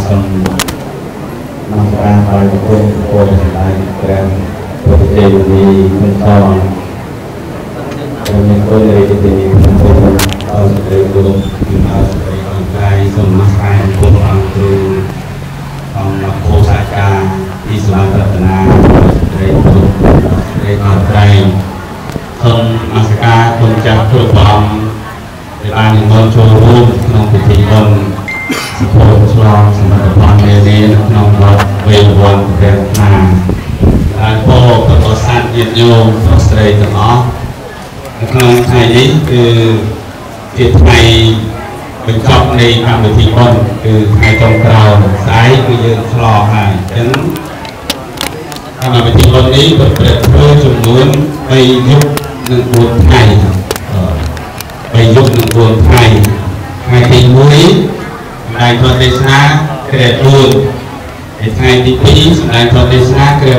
សូមនមស្ការដល់គុណពលសម្ដែងព្រះពុទ្ធទេវនីមិនតងមានគុណរីករាយក្នុងព្រះអរសេចក្ដីគោរពពីអរសេចក្ដីអរកាយសូមនមស្ការគុណអង្គគ្រូអង្គគោសាកាពីស្លារតនាសេចក្ដីគោរពសេចក្ដីអរកាយសូមនមស្ការគុណចាស់គ្រប់ព្រះអង្គដែលបាននិមន្តចូលរួមក្នុងពិធីបុណ្យសពឆ្លងសមិទ្ធផលនានាក្នុងវត្តវេលវ័នព្រះណាហើយពោប្រកបសត្វញាតិញោមប្រុសស្រីទាំងអស់ក្នុងថ្ងៃនេះគឺជាថ្ងៃបញ្ចប់នៃកម្មវិធីបុណ្យគឺថ្ងៃចុងក្រោយស្អែកគឺយើងឆ្លងហើយអញ្ចឹងកម្មវិធីបុណ្យនេះប្រព្រឹត្តធ្វើចំនួន3យប់និង4ថ្ងៃ3យប់និង4ថ្ងៃថ្ងៃទី1សម្ដែងធម៌ទេសនាគ្រា4ហើយថ្ងៃទី2សម្ដែងធម៌ទេសនាគ្រា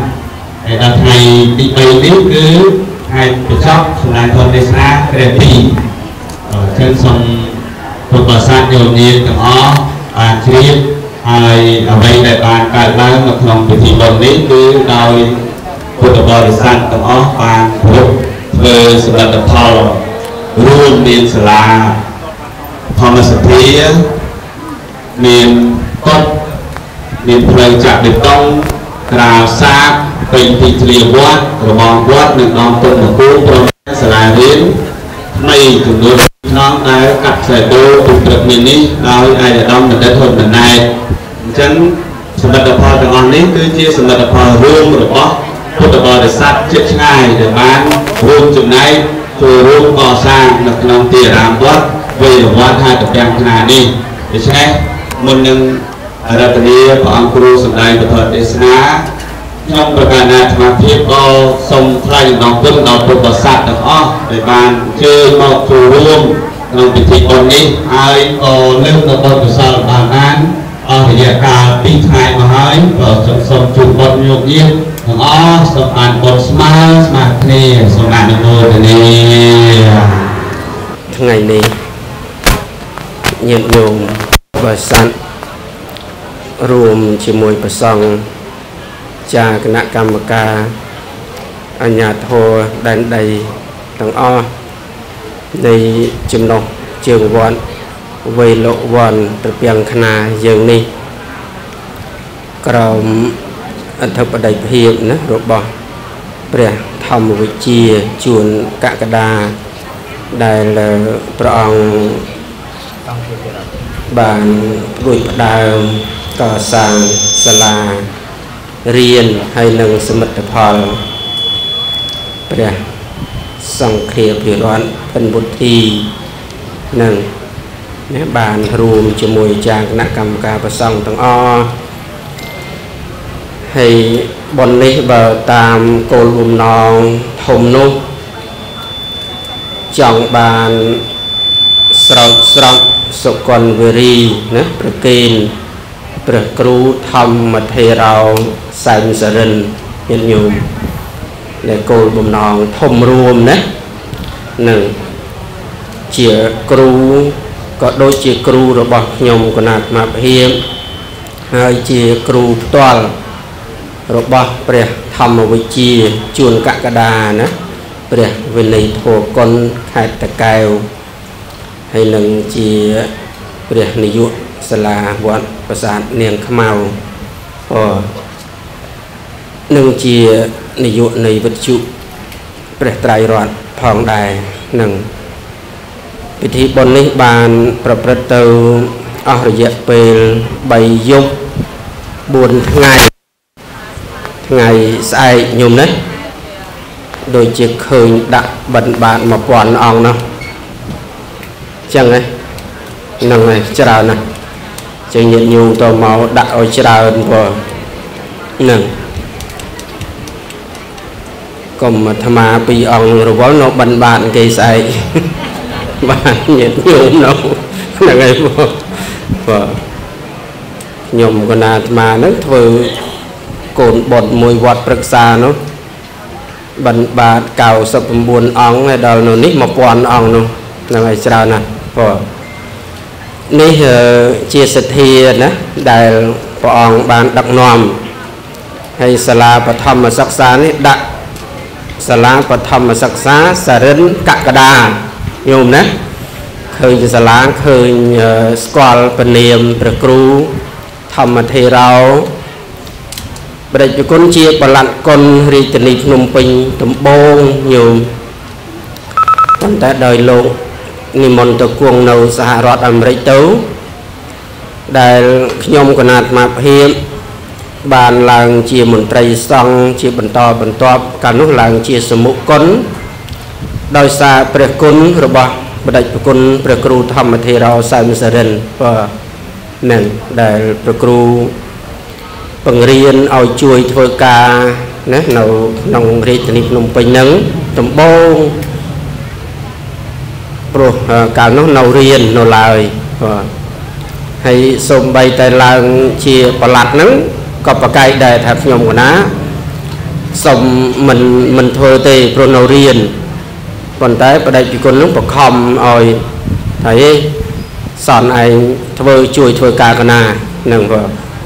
5ហើយដល់ថ្ងៃទី3នេះគឺថ្ងៃបញ្ចប់សម្ដែងធម៌ទេសនាគ្រា2ចឹងសូមពុទ្ធបរិស័ទយោនីទាំងអស់បានជ្រាបហើយអ្វីដែលបានកើតឡើងនៅក្នុងពិធីបុណ្យនេះគឺដោយពុទ្ធបរិស័ទទាំងអស់បានគ្រប់ធ្វើសមិទ្ធផលរួមមានសាលាធម្មសភាមានកុដមានផ្លូវចាក់បេតុងក្រាលសាបពេញទីធ្លាវត្តរបងវត្តនិងដងទុននគរព្រមទាំងសាលារៀនថ្មីចំនួនក្នុងដែលកាត់ខ្សែដូរពីព្រឹកនេះដោយឯកឧត្តមបណ្ឌិតហ៊ុនម៉ាណែតអញ្ចឹងសមិទ្ធផលទាំងអស់នេះគឺជាសមិទ្ធផលរួមរបស់ពុទ្ធបរិស័ទជិតឆ្ងាយដែលបានរួមចំណែកចូលរួមកសាងនៅក្នុងទីអារាមវត្តវេលវត្តហើយទាំងថ្នាក់នេះដូច្នេះមុននឹងរតនាព្រះអង្គគ្រូសម្ដែងពធទេសនាខ្ញុំប្រកាសអាត្មាភាពក៏សូមថ្លែងអំណរគុណដល់ពុទ្ធបរិស័ទទាំងអស់ដែលបានអញ្ជើញមកចូលរួមក្នុងពិធីបុណ្យនេះហើយក៏លើកនៅបុណ្យកុសលបានអស់រយៈកាល2ថ្ងៃមកហើយក៏សូមជូនបុណ្យញោមញាតិទាំងអស់សូមបានបុណ្យស្មើគ្នាសូមអនុមោទនាថ្ងៃនេះញាតិញោមបរិស័ទរួមជាមួយព្រះសង្ឃចាគណៈកម្មការអាជ្ញាធរដែនដីទាំងអស់នៃចំណុះជើងវត្តវេលវ័នត្រពាំងខ្នាយើងនេះក្រោមអធិបតីភាពណារបស់ព្រះធម្មវិជ្ជាជួនកក្កដាដែលព្រះអង្គបានព្រួយផ្ដើមកសាងសាលារៀនហើយនឹងសមិទ្ធផលព្រះសង្ឃាភិរដ្ឋពិនវុធីនឹងបានរួមជាមួយចាគណៈកម្មការប្រសង់ទាំងអស់ហើយបុណ្យនេះបើតាមគោលបំណងធំនោះចង់បានស្រោចស្រង់សុគន្ធវេរីណាប្រកេនព្រះគ្រូធម្មថេរោសែនសរិនញាតិញោមដែលគោលបំណងធំរួមណានឹងជាគ្រូក៏ដូចជាគ្រូរបស់ខ្ញុំគណៈអាត្មាភាពហើយជាគ្រូផ្ទាល់របស់ព្រះធម្មវិជ្ជាជួនកក្កដាណាព្រះវិន័យធម៌គុណខេត្តតាកែវហើយនឹងជាព្រះនាយកសាលាវត្តប្រាសាទនាងខ្មៅនឹងជានាយកនៃវិទ្យុព្រះត្រៃរតន៍ផងដែរនឹងពិធីបុណ្យនេះបានប្រព្រឹត្តទៅអស់រយៈពេល3យប់4ថ្ងៃថ្ងៃស្អែកញោមណាដូចជាឃើញដាក់បិណ្ឌបាត1000អង្គនោះចឹងហ្នឹងហើយច្រើនណាស់ចឹងញាតិញោមតមកដាក់ឲ្យច្រើនព្រោះហ្នឹងកុំអាត្មា2អង្គរវល់នៅបិណ្ឌបាតគេស្អែកបានញាតិញោមនៅហ្នឹងហើយបាទខ្ញុំគណៈអាត្មាហ្នឹងធ្វើកូនបុត្រមួយវត្តព្រឹក្សានោះបិណ្ឌបាត99អង្គហើយដល់នៅនេះ1000អង្គនោះហ្នឹងហើយច្រើនណាស់បាទនេះជាសទ្ធាណាដែលព្រះអង្គបានដឹកនាំហើយសាលាបឋមសិក្សានេះដាក់សាលាបឋមសិក្សាសរិនកក្កដាញោមណាឃើញសាលាឃើញស្គាល់ពនាមព្រះគ្រូធម្មធេរោបដិជគុណជាបលាត់គុណរាជធានីភ្នំពេញដំបងញោមប៉ុន្តែដោយលោកនិមន្តទៅគង់នៅសហរដ្ឋអាមេរិកទៅដែលខ្ញុំគណៈអាត្មាភាពបានឡើងជាមន្ត្រីសង្ឃជាបន្តបន្ទាប់កាលនោះឡើងជាសមុគុណដោយសារព្រះគុណរបស់បដិជគុណព្រះគ្រូធម្មធេរោសែមសរិនបាទនឹងដែលព្រះគ្រូបង្រៀនឲ្យជួយធ្វើការណានៅក្នុងរាជធានីភ្នំពេញហ្នឹងដំបូងព្រោះកាលនោះនៅរៀននៅឡើយបាទហើយសូម្បីតែឡើងជាប្រឡាត់ហ្នឹងក៏ប្រកែកដែរថាខ្ញុំកណាសូមមិនធ្វើទេព្រោះនៅរៀនប៉ុន្តែបដិជគុណនឹងបខំឲ្យហើយសនឯងធ្វើជួយធ្វើការកណានឹងបាទ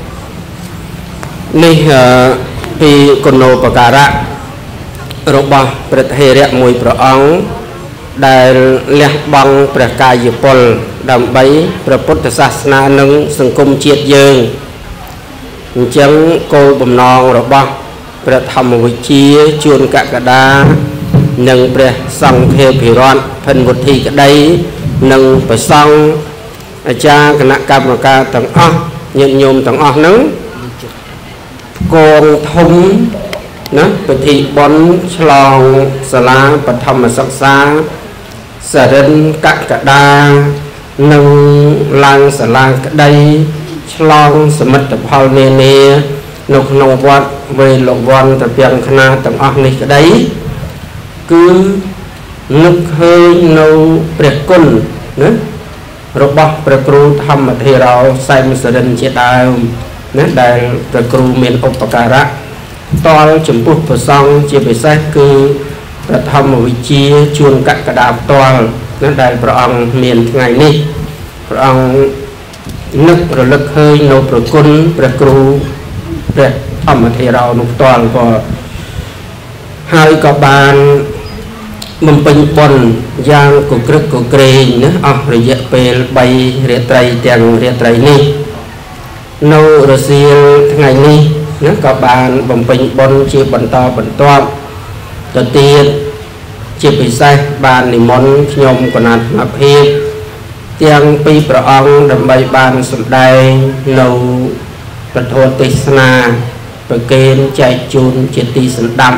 នេះពីគុណូបការៈរបស់ព្រះថេរៈមួយព្រះអង្គដែលលះបង់ព្រះកាយពលដើម្បីព្រះពុទ្ធសាសនានិងសង្គមជាតិយើងអញ្ចឹងគោលបំណងរបស់ព្រះធម្មវិជ្ជាជួនកក្កដានិងព្រះសង្ឃេភិរដ្ឋភិនវុធីក្តីនិងព្រះសង្ឃអាចារ្យគណៈកម្មការទាំងអស់ញាតិញោមទាំងអស់ហ្នឹងកងធំណាពិធីបុណ្យឆ្លងសាលាបឋមសិក្សាសរិនកក្កដានិងឡើងសាលាក្តីឆ្លងសមិទ្ធផលនានានៅក្នុងវត្តវេលវ័នត្រពាំងខ្នាទាំងអស់នេះក្តីគឺនឹកឃើញនៅព្រះគុណណារបស់ព្រះគ្រូធម្មធេរោសែមសរិនជាដើមណាដែលព្រះគ្រូមានឧបការៈតលចំពោះព្រះសង្ឃជាពិសេសគឺព្រះធម្មវិជ្ជាជួនកក្កដាផ្ទាល់ណាដែលព្រះអង្គមានថ្ងៃនេះព្រះអង្គនឹករលឹកឃើញនៅព្រះគុណព្រះគ្រូព្រះធម្មធេរោនោះផ្ទាល់ក៏ហើយក៏បានបំពេញបុណ្យយ៉ាងកក្រឹកកក្រែងណាអស់រយៈពេល3រាត្រីទាំងរាត្រីនេះនៅរសៀលថ្ងៃនេះណាក៏បានបំពេញបុណ្យជាបន្តបន្ទាប់ទៅទៀតជាពិសេសបាននិមន្តខ្ញុំគណៈអាត្មាភាពទាំងពីរព្រះអង្គដើម្បីបានសម្ដែងនៅពធទេសនាប្រកេនចែកជូនជាទីសន្តាប់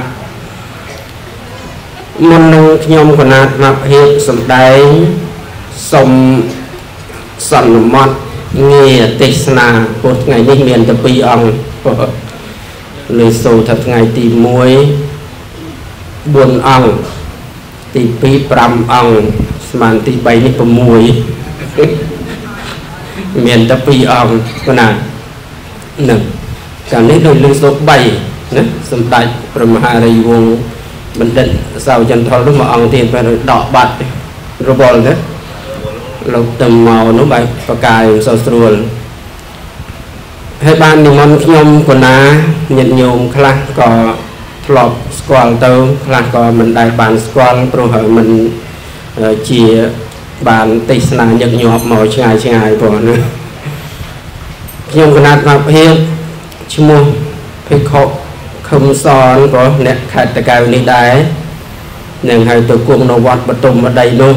មុននឹងខ្ញុំគណៈអាត្មាភាពសម្ដែងសូមសន្មតងារទេសនាពុទ្ធថ្ងៃនេះមានតែ2អង្គលើសូថាថ្ងៃទី1 4អង្គទី2 5អង្គស្មើទី3នេះ6មានតែ2អង្គណានឹងកាលនេះដូចលើសូ3ណាសម្ដេចព្រះមហារាជវង្សបណ្ឌិតសៅចន្ទថលនោះមួយអង្គទៀតបែរដកបាត់រវល់ទេលោកទៅមកនោះបែបប្រកាយសស្រួលហើយបាននិមន្តខ្ញុំកណាញាតិញោមខ្លះក៏ធ្លាប់ស្គាល់ទៅខ្លះក៏មិនដែលបានស្គាល់ព្រោះហើយមិនជាបានទេសនាញឹកញាប់មកឆ្ងាយព្រោះណាខ្ញុំគណៈអាត្មាភាពឈ្មោះភិក្ខុខឹមសនព្រោះអ្នកខេត្តតាកែវនេះដែរនឹងហើយទៅគង់នៅវត្តបទុមវតីនោះ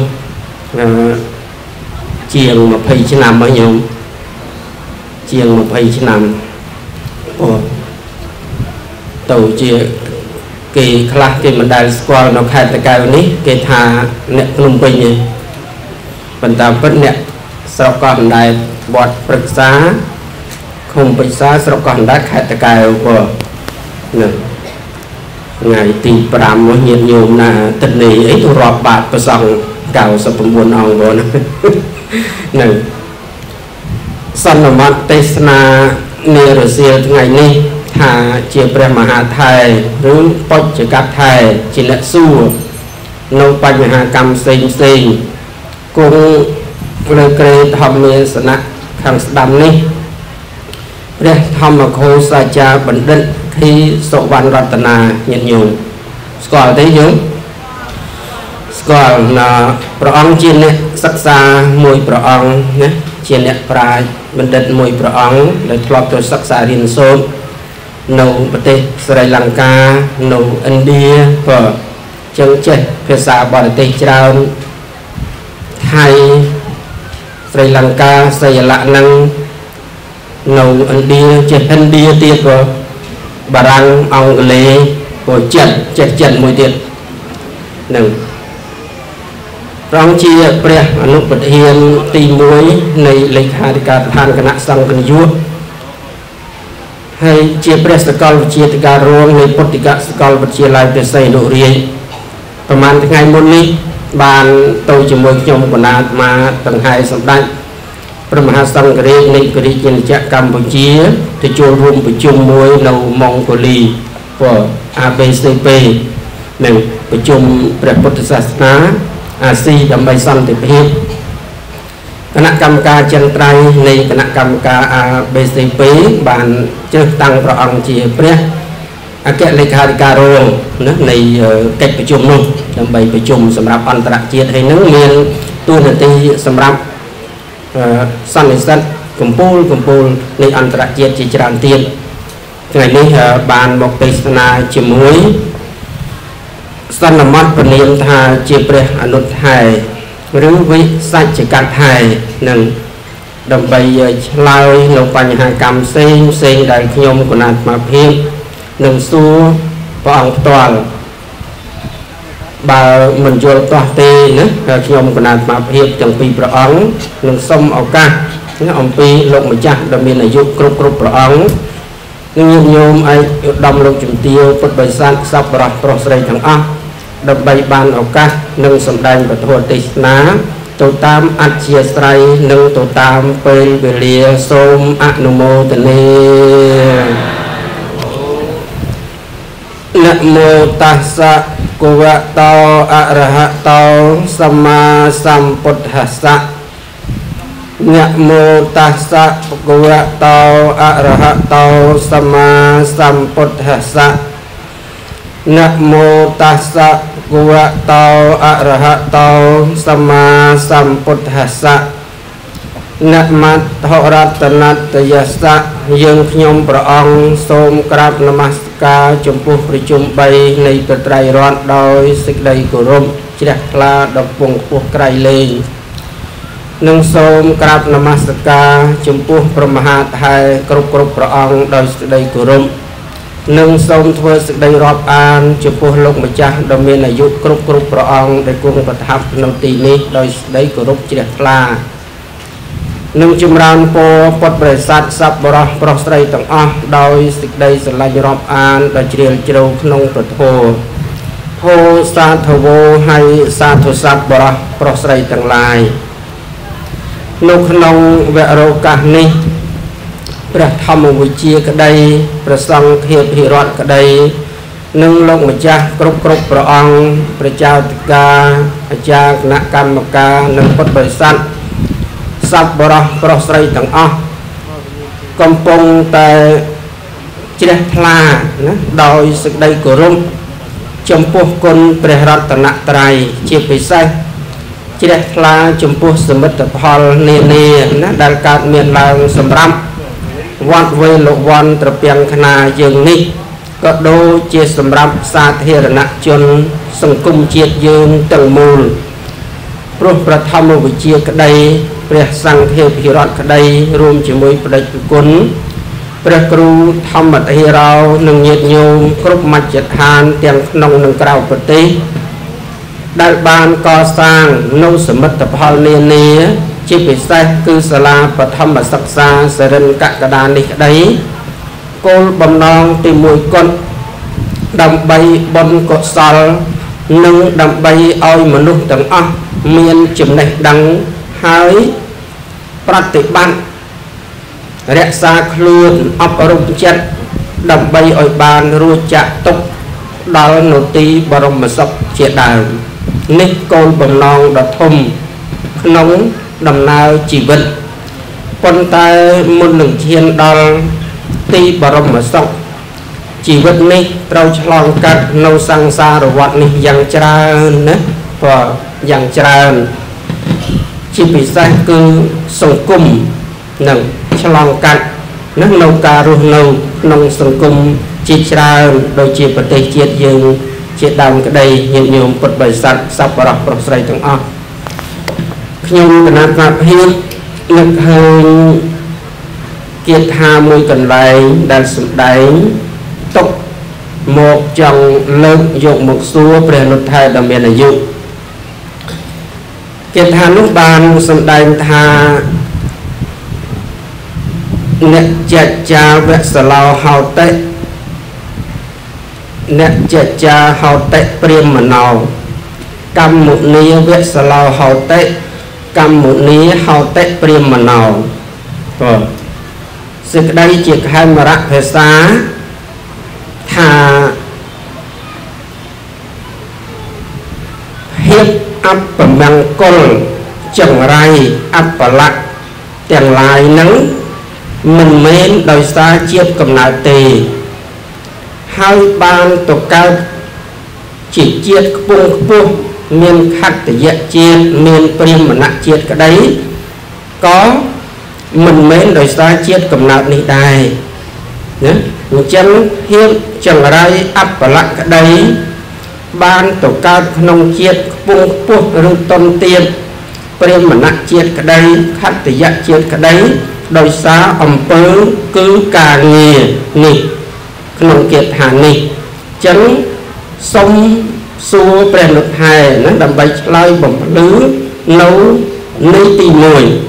ជាង20ឆ្នាំហើយញោមជាង20ឆ្នាំអូទៅជាគេខ្លះគេមិនដែលស្គាល់នៅខេត្តតាកែវនេះគេថាអ្នកភ្នំពេញទេប៉ុន្តែពិតអ្នកស្រុកកោះអណ្ដែតវត្តព្រឹក្សាឃុំបិសាស្រុកកោះអណ្ដែតខេត្តតាកែវបងនឹងថ្ងៃទី5នោះញាតិញោមណាទិដ្ឋនីអីទៅរាប់បាតប្រសង99អង្គបងនឹងសន្មតទេសនានារសៀលថ្ងៃនេះថាជាព្រះមហាថែឬបច្ចកថែជាអ្នកសួរនៅបញ្ហាកម្មផ្សេងគង់เลยเกรธรรมเมสนะขังสดัมนี้เรียกธรรมโคสาจาบัณฑิตที่สวรรค์รัตนาเงียบโยมสกอลได้โยมสกอลนะพระองค์เจียนเนี่ยศึกษามวยพระองค์นะเจียนเนี่ยปลายบัณฑิตมวยพระองค์เลยทลอบตัวศึกษาเรียนโซนในประเทศสรีลังกาในอินเดียก็จังเจ็ดภาษาบาลีจราไทยสรีลังกาสยละนังในอินเดียเจ็ดอินเดียตีก็บารังอังกฤษก็เจ็ดมวยเดียหนึ่งรองเชียเปรียอนุปเทียนตีมวยในเลขาธิการทานคณะสังกัดยุให้เชียเปรียสกอลวิเชียติการรวมในปฏิกะสกอลวิเชียลายเปไซโนเรียประมาณไงมุนนี้บานโตจมวยยมกนาดมาตั้งไห้สำได้พระมหาสังฆเรศในกริยนจักรกัมพูชีที่โจรวมประชุมมวยในมองโกลีก็อาเบสเปหนึ่งประชุมพระพุทธศาสนาอาซีดำไปสันติภาพคณะกรรมการจันไตรในคณะกรรมการอาเบสเปบานเจ้าตั้งพระองค์เจียเปรียอาเกเลขาธิการรวมนะในกิจประชุมนู้นดำไปประชุมสำหรับอันตรายให้นักเรียนตัวหน้าที่สำหรับสันนิษฐานกลุ่มปูในอันตรายจิจารณ์เตียนในนี้บานบอกเป็นศาสนาจิมวยสันนมัตปนิยมทาเจียเปรอนุไทยหรือวิสัจการไทยหนึ่งดำไปลอยลงปัญหากรรมเซ็งได้ขยมกุณามาเพียงหนึ่งสู้พระองค์ตัวบามันโยนตัวเตนะขยมกุณามาเพียงจังปีพระองค์หนึ่งส้มเอากาเนี่ยองปีลงมาจากดำมีอายุกรุบพระองค์นึ่งโยมไอ้ดำลงจุดเดียวปดใบสันสับปะรดโปรสไรทั้งอ่ะดำใบบานเอากาหนึ่งสำแดงประทัวติสนาตัวตามอัจเชียไตรหนึ่งตัวตามเป็นเวลียสมอนุโมทนีนะโมตัสสะกุวะโตอะระหะโตสัมมาสัมพุทธัสสะนะโมตัสสะกุวะโตอะระหะโตสัมมาสัมพุทธัสสะนะโมตัสสะกุวะโตอะระหะโตสัมมาสัมพุทธัสสะนะมัตถรัตนัตยัสสะยังขยมพระองค์ทรงกราบนมัสการจมพุประชุมใบในตไตรรัตน์โดยสิกใดกุรมเจริญกล้าดอกพวงพวกไกรเลงนึ่งทรงกราบนมัสการจมพุพระมหาไทยกรุบพระองค์โดยสิกใดกุรมนึ่งทรงทวสิกใดรอบอานจมพุโลกมจักดำเนินอายุกรุบพระองค์ได้กุงประทับนตีนี้โดยสิกใดกุรมเจริญกล้านึ่งจุมรานโปปดบริษัทสับบรปรสไตรต่างอ้อโดยสิกใดสลายรอบอานโดยเจียลเจริญขนงประโทโพสาธโวให้สาธุสับบรปรสไตรต่างลายนุขนงเวโรกานิพระธรรมวิเชียกใดประสังเทพหิรัตกใดนึ่งลงมาจากกรุบพระองค์พระเจ้าติกาอาจารย์คณะกรรมการนึ่งปดบริษัทสับบรปรสไตรต่างอ้อกำปงแต่เจริญพลานะโดยสิกใดกุรุมจมพุคนเปรรัตนไตรเจียปิไซเจริญพลาจมพุสมิตรพอลเนนะดัลการเมียนลางสำรับวัดเวลวันตระเปียงคณาเยิงนี้ก็โดยเจสำรับสาเทรณชนสังคมเจียดยืนตั้งมูลพระประธรรมวิเชียกใดพระสังเทพหิรัตกใดรวมจิมวยประดิษฐ์กุลพระครูธรรมะเฮเราหนึ่งเยียดโยมครบมัจจทานเตียงนองหนึ่งกล่าวปฏิได้บานก่อสร้างโนสมัตพลเนียจิปิไซคือสลาปธรรมศักษาเสริญกะกระดานนิใดโกลบำนองตีมวยก้นดำใบบนกศลหนึ่งดำใบอ้อยมนุษย์ต่างอ้อเมียนจุ่มในดังหายปฏิบัติรักษาคลื่นอบรมจัดดำใบอ้อยบานรู้จักตกดาวโนตีบรมศพเจดาวนิโกลบำนองดทมขนมដំណើរជីវិតប៉ុន្តែមុននឹងឈានដល់ទីបរមសុខជីវិតនេះត្រូវឆ្លងកាត់នៅសង្សារវដ្តនេះយ៉ាងច្រើនណាព្រោះយ៉ាងច្រើនជាពិសេសគឺសង្គមនឹងឆ្លងកាត់នៅការរស់នៅក្នុងសង្គមជាច្រើនដូចជាប្រទេសជាតិយើងជាដើមក្តីញាតិញោមពុទ្ធបរិស័ទសប្បុរសប្រុសស្រីទាំងអស់ខ្ញុំគណៈប្រាភិបនឹកឃើញគាថាមួយកន្លែងដែលសម្ដែងទុកមកចង់លើកយកមកសួរព្រះនុថែដ៏មានអាយុគាថានោះបានសម្ដែងថាអ្នកចចាវសឡោហោតិអ្នកចចាហោតិព្រាមណោកម្មមុនីវសឡោហោតិកម្មមុនីហោតិព្រាមណោបាទសេចក្តីជាខេមរៈភាសាថាភាពអបមង្គលចង្រៃអបលៈទាំងឡាយនឹងមិនមែនដោយសារជាតិកំណើតទេហើយបានទៅកើតជាជាតិខ្ពង់ខ្ពស់មានខត្តយៈជាតិមានព្រាហ្មណជាតិក្តីក៏មិនមែនដោយសារជាតិកំណើតនេះដែរណាអញ្ចឹងភាពចង្រៃអបលៈក្តីបានទៅកើតក្នុងជាតិខ្ពង់ខ្ពស់ឬតុនទៀតព្រាហ្មណជាតិក្តីខត្តយៈជាតិក្តីដោយសារអំពើគឺការងារនេះក្នុងគាថានេះអញ្ចឹងសូមសួរព្រះនុថែណាដើម្បីឆ្លើយបំភ្លឺនៅនៃទី1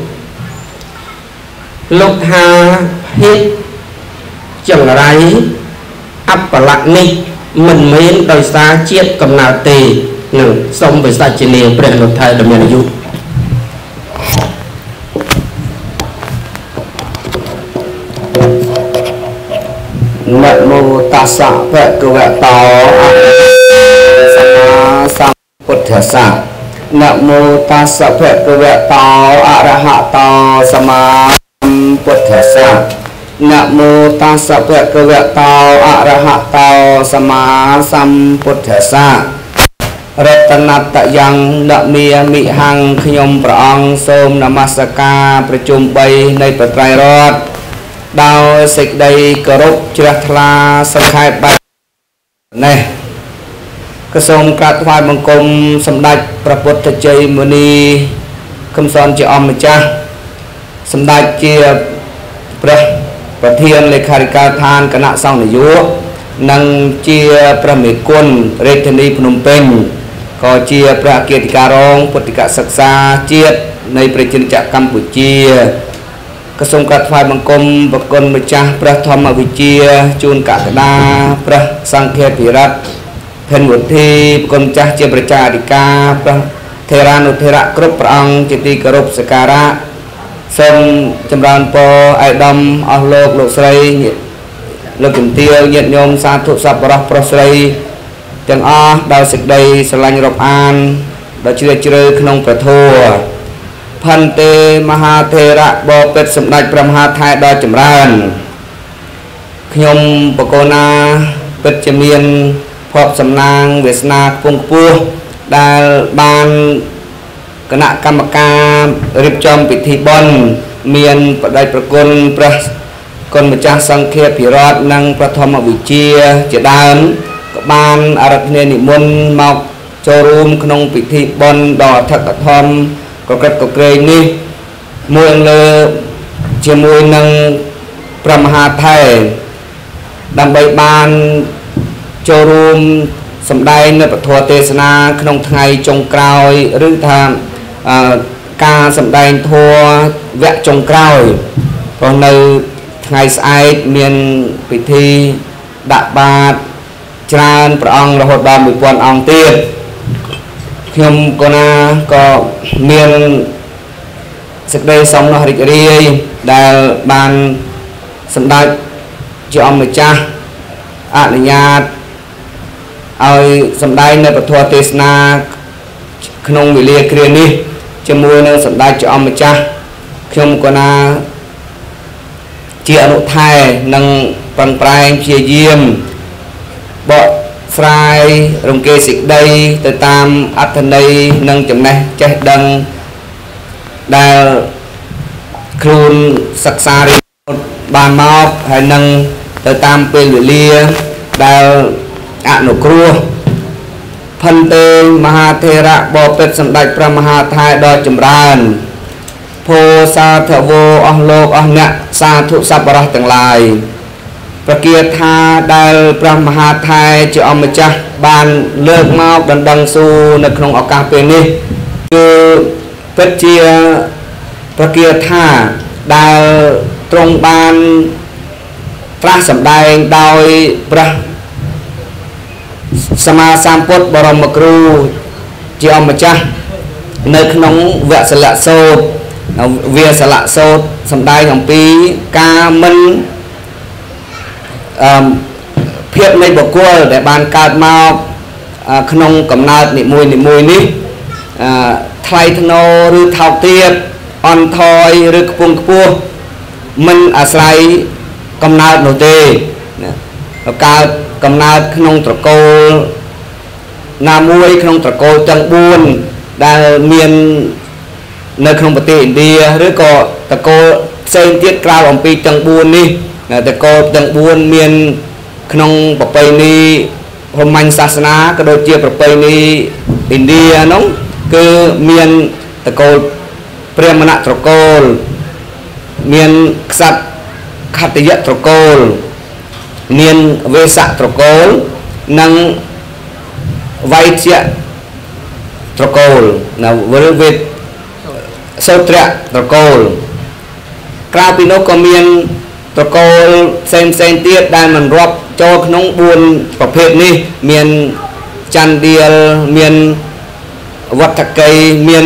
លោកថាភាពចង្រៃអបលៈនេះមិនមែនដោយសារជាតិកំណើតទេនឹងសូមវិសាចនាព្រះនុថែដ៏មានអាយុនមោតាសៈភគវតោសម្មាសម្ពុទ្ធស្សៈនមោតាសៈភគវតោអរហតោសម្មាសម្ពុទ្ធស្សៈនមោតាសៈភគវតោអរហតោសម្មាសម្ពុទ្ធស្សៈរតនតយ៉ាងនមាមិហੰខ្ញុំព្រះអង្គសូមនមស្ការប្រជុំ3នៃព្រះត្រៃរតន៍ដោយសេចក្តីគោរពជ្រះថ្លាសង្ខេបបែបនេះក៏សូមក្រាបថ្វាយបង្គំសម្ដេចព្រះពុទ្ធជ័យមុនីគំសនជាអម្ចាស់សម្ដេចជាព្រះប្រធានលេខាធិការដ្ឋានគណៈសង្ឃនយោបាយនិងជាព្រះមេគុណរាជធានីភ្នំពេញក៏ជាព្រះអគ្គលេខាធិការរងពុទ្ធិកសិក្សាជាតិនៃប្រជាជាតិកម្ពុជាក៏សូមក្រាបថ្វាយបង្គំប្រគុណម្ចាស់ព្រះធម្មវិជ្ជាជួនកក្កដាព្រះសង្ឃាភិរិទ្ធភិនវុធីប្រគុណម្ចាស់ជាប្រជាអធិការព្រះថេរានុថេរៈគ្រប់ព្រះអង្គជាទីគោរពសក្ការៈសូមចម្រើនពរឯកឧត្តមអស់លោកស្រីលោកជំទាវញាតិញោមសាធុសប្បុរសប្រុសស្រីទាំងអស់ដោយសេចក្តីស្រឡាញ់រាប់អានដ៏ជ្រាលជ្រៅក្នុងព្រះធម៌ផន្តិមហាថេរៈបពិតសម្ដេចព្រះមហាថៃដ៏ចម្រើនខ្ញុំបកូណាពិតជាមានភ័ព្វសំណាងវាសនាខ្ពង់ខ្ពស់ដែលបានគណៈកម្មការរៀបចំពិធីបុណ្យមានបដិប្រគុណព្រះគុណម្ចាស់សង្ឃាភិរដ្ឋនិងប្រធមវិជ្ជាជាដើមក៏បានអរគុណនិមន្តមកចូលរួមក្នុងពិធីបុណ្យដ៏អធិកធម៌ក៏ក្រិតក៏ក្រែងនេះមួយលើជាមួយនឹងព្រះមហាថៃដើម្បីបានចូលរួមសម្ដែងនៅពធទេសនាក្នុងថ្ងៃចុងក្រោយឬថាការសម្ដែងធម៌វគ្គចុងក្រោយព្រោះនៅថ្ងៃស្អែកមានពិធីដាក់បាតច្រើនព្រះអង្គរហូតដល់ 1000 អង្គទៀតខ្ញុំកូណាក៏មានសេចក្តីសំណោះរីករាយដែលបានសម្ដេចជាអម្ចាស់អនុញ្ញាតឲ្យសម្ដែងនៅពធទេសនាក្នុងវេលាគ្រានេះជាមួយនឹងសម្ដេចព្រះអង្គម្ចាស់ខ្ញុំក៏ណាជាអនុថែនិងប្រឹងប្រែងព្យាយាមបកស្រាយរង្គាសេចក្តីទៅតាមអត្ថន័យនិងចំណេះចេះដឹងដែលខ្លួនសិក្សារៀនបានមកហើយនឹងទៅតាមពេលវេលាដែលអនុគ្រោះផន្ទេមហាថេរៈបពិតសម្ដេចព្រះមហាថៃដ៏ចម្រើនភោសាធវោអស់លោកអស់អ្នកសាធុសប្បុរសទាំងឡាយប្រគាថាដែលព្រះមហាថៃជាអម្ចាស់បានលើកមកដណ្ដឹងស៊ូនៅក្នុងឱកាសពេលនេះគឺពិតជាប្រគាថាដែលទ្រង់បានត្រាស់សម្ដែងដោយព្រះសម្មាសម្ពុទ្ធបរមគ្រូជាអម្ចាស់នៅក្នុងវគ្គសិលសូត្រវាសិលសូត្រសម្ដែងអំពីការមិនភាពនៃបុគ្គលដែលបានកើតមកក្នុងកំណើតនីមួយនេះថ្លៃថ្នូរឬថោកទាបអន់ថយឬខ្ពង់ខ្ពស់មិនអាស្រ័យកំណើតនោះទេកើតកំណើតក្នុងត្រកូលណាមួយក្នុងត្រកូលទាំង4ដែលមាននៅក្នុងប្រទេសឥណ្ឌាឬក៏ត្រកូលផ្សេងទៀតក្រៅអំពីទាំង4នេះត្រកូលទាំង4មានក្នុងប្រពៃណីព្រហ្មញ្ញសាសនាក៏ដូចជាប្រពៃណីឥណ្ឌានោះគឺមានត្រកូលព្រាហ្មណ៍ត្រកូលមានក្សត្រខត្តយត្រកូលមានវេសៈត្រកូលនិងវៃជ្ជត្រកូលនៅវេទសូត្រត្រកូលក្រៅពីនោះក៏មានត្រកូលផ្សេងទៀតដែលមិនរាប់ចូលក្នុង4ប្រភេទនេះមានចន្ទៀលមានវត្ថកីមាន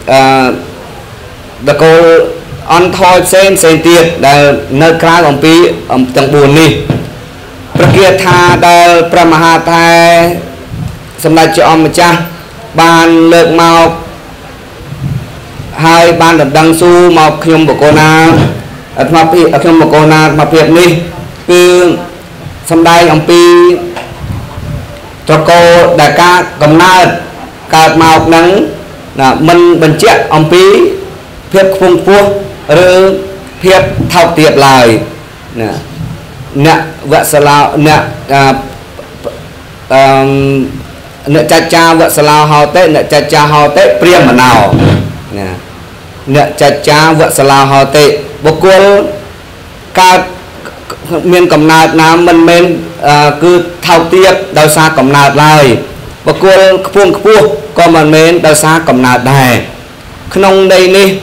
ត្រកូលអន្តរផ្សេងទៀតដែលនៅក្រៅអំពីទាំង4នេះប្រគាថាដែលព្រះមហាថៃសម្ដេចព្រះអង្គម្ចាស់បានលើកមកហើយបានដណ្ដឹងស៊ូមកខ្ញុំបកូណាអាត្មាភាពខ្ញុំបកូណាអាត្មាភាពនេះគឺសម្ដែងអំពីត្រកូលដែលការកំណើតកើតមកនឹងមិនបញ្ជាក់អំពីភាពខ្ពង់ខ្ពស់ឬភាពថោកទាបឡើយអ្នកវស្សាឡោអ្នកចច្ចាវស្សាឡោហោតិអ្នកចច្ចាហោតិព្រាហ្មណោអ្នកចច្ចាវស្សាឡោហោតិបុគ្គលកើតមានកំណើតណាមិនមែនគឺថោកទាបដោយសារកំណើតឡើយបុគ្គលខ្ពង់ខ្ពស់ក៏មិនមែនដោយសារកំណើតដែរក្នុងន័យនេះ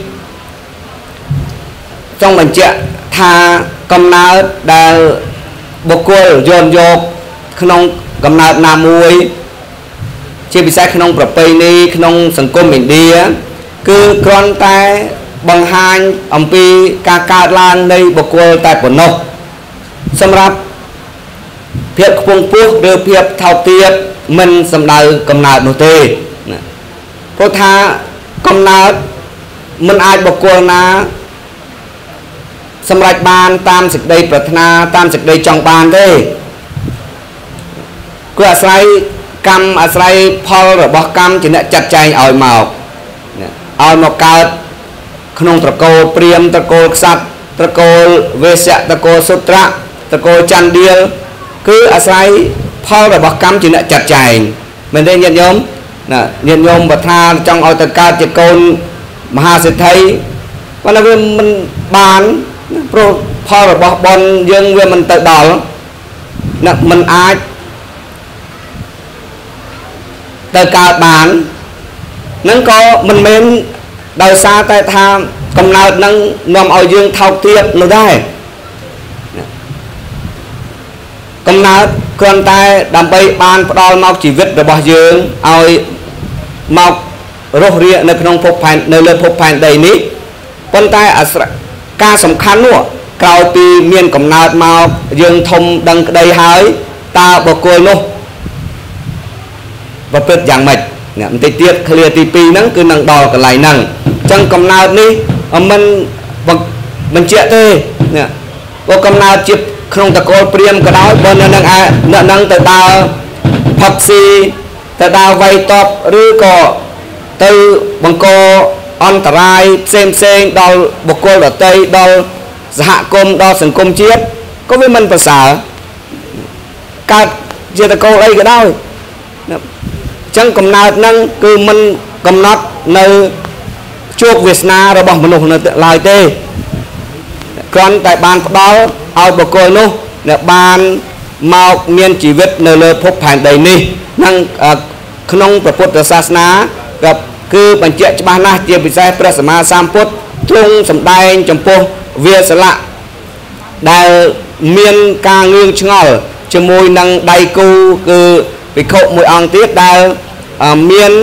ចង់បញ្ជាក់ថាកំណើតដែលបុគ្គលយកក្នុងកំណើតណាមួយជាពិសេសក្នុងប្រពៃណីក្នុងសង្គមឥណ្ឌាគឺគ្រាន់តែបង្ហាញអំពីការកើតឡើងនៃបុគ្គលតែប៉ុណ្ណោះសម្រាប់ភាពខ្ពង់ខ្ពស់ឬភាពថោកទាបមិនសំដៅកំណើតនោះទេព្រោះថាកំណើតមិនអាចបុគ្គលណាសម្រេចបានតាមសេចក្តីប្រាថ្នាតាមសេចក្តីចង់បានទេគឺអាស្រ័យកម្មអាស្រ័យផលរបស់កម្មជាអ្នកចាត់ចែងឲ្យមកកើតក្នុងត្រកូលព្រាហ្មណ៍ត្រកូលក្សត្រត្រកូលវេស្យត្រកូលសុត្រៈត្រកូលចន្ទៀលគឺអាស្រ័យផលរបស់កម្មជាអ្នកចាត់ចែងមែនទេញាតិញោមញាតិញោមបើថាចង់ឲ្យទៅកើតជាកូនមហាសេដ្ឋីប៉ុន្តែវាមិនបានព្រោះផលរបស់បុណ្យយើងវាមិនទៅដល់មិនអាចទៅកើតបាននឹងក៏មិនមែនដោយសារតែថាកំណើតនឹងនាំឲ្យយើងថោកទាបនោះដែរកំណើតគ្រាន់តែដើម្បីបានផ្ដល់មកជីវិតរបស់យើងឲ្យមករស់រាននៅក្នុងភពផែននៅលើភពផែនដីនេះប៉ុន្តែការសំខាន់នោះក្រោយពីមានកំណើតមកយើងធំដឹងក្តីហើយតើបុគ្គលនោះប្រព្រឹត្តយ៉ាងម៉េច nè mình tiết clear tí pi nắng cứ nâng đo cái lại nâng chẳng cầm nào đi mình chuyện thế nè có cầm nào chụp không ta có priêm cái đó bên nâng nâng từ tao phật si từ tao vay top rư có từ bằng co on trai xem đo bọc cô ở tây đo hạ công đo sừng công chiết có với mình phải sợ cả chia ta cô đây cái đó chẳng cầm nào nâng cứ mình cầm nát nơi chuộc Việt Nam rồi bằng một lại tê còn tại bàn đó ao bậc coi nô để bàn màu miền chỉ viết nơi lời phúc hành đầy ni năng khôngประពុទ្ធសាសនាกับគឺបញ្ជាក់ច្បាស់ណាស់ជាពិសេសព្រះសម្មាសម្ពុទ្ធទ្រង់សម្ដែងចំពោះវាសលៈដែលមានការងឿងឆ្ងល់ជាមួយនឹងដៃគូគឺភិក្ខុមួយអង្គទៀតដែលមាន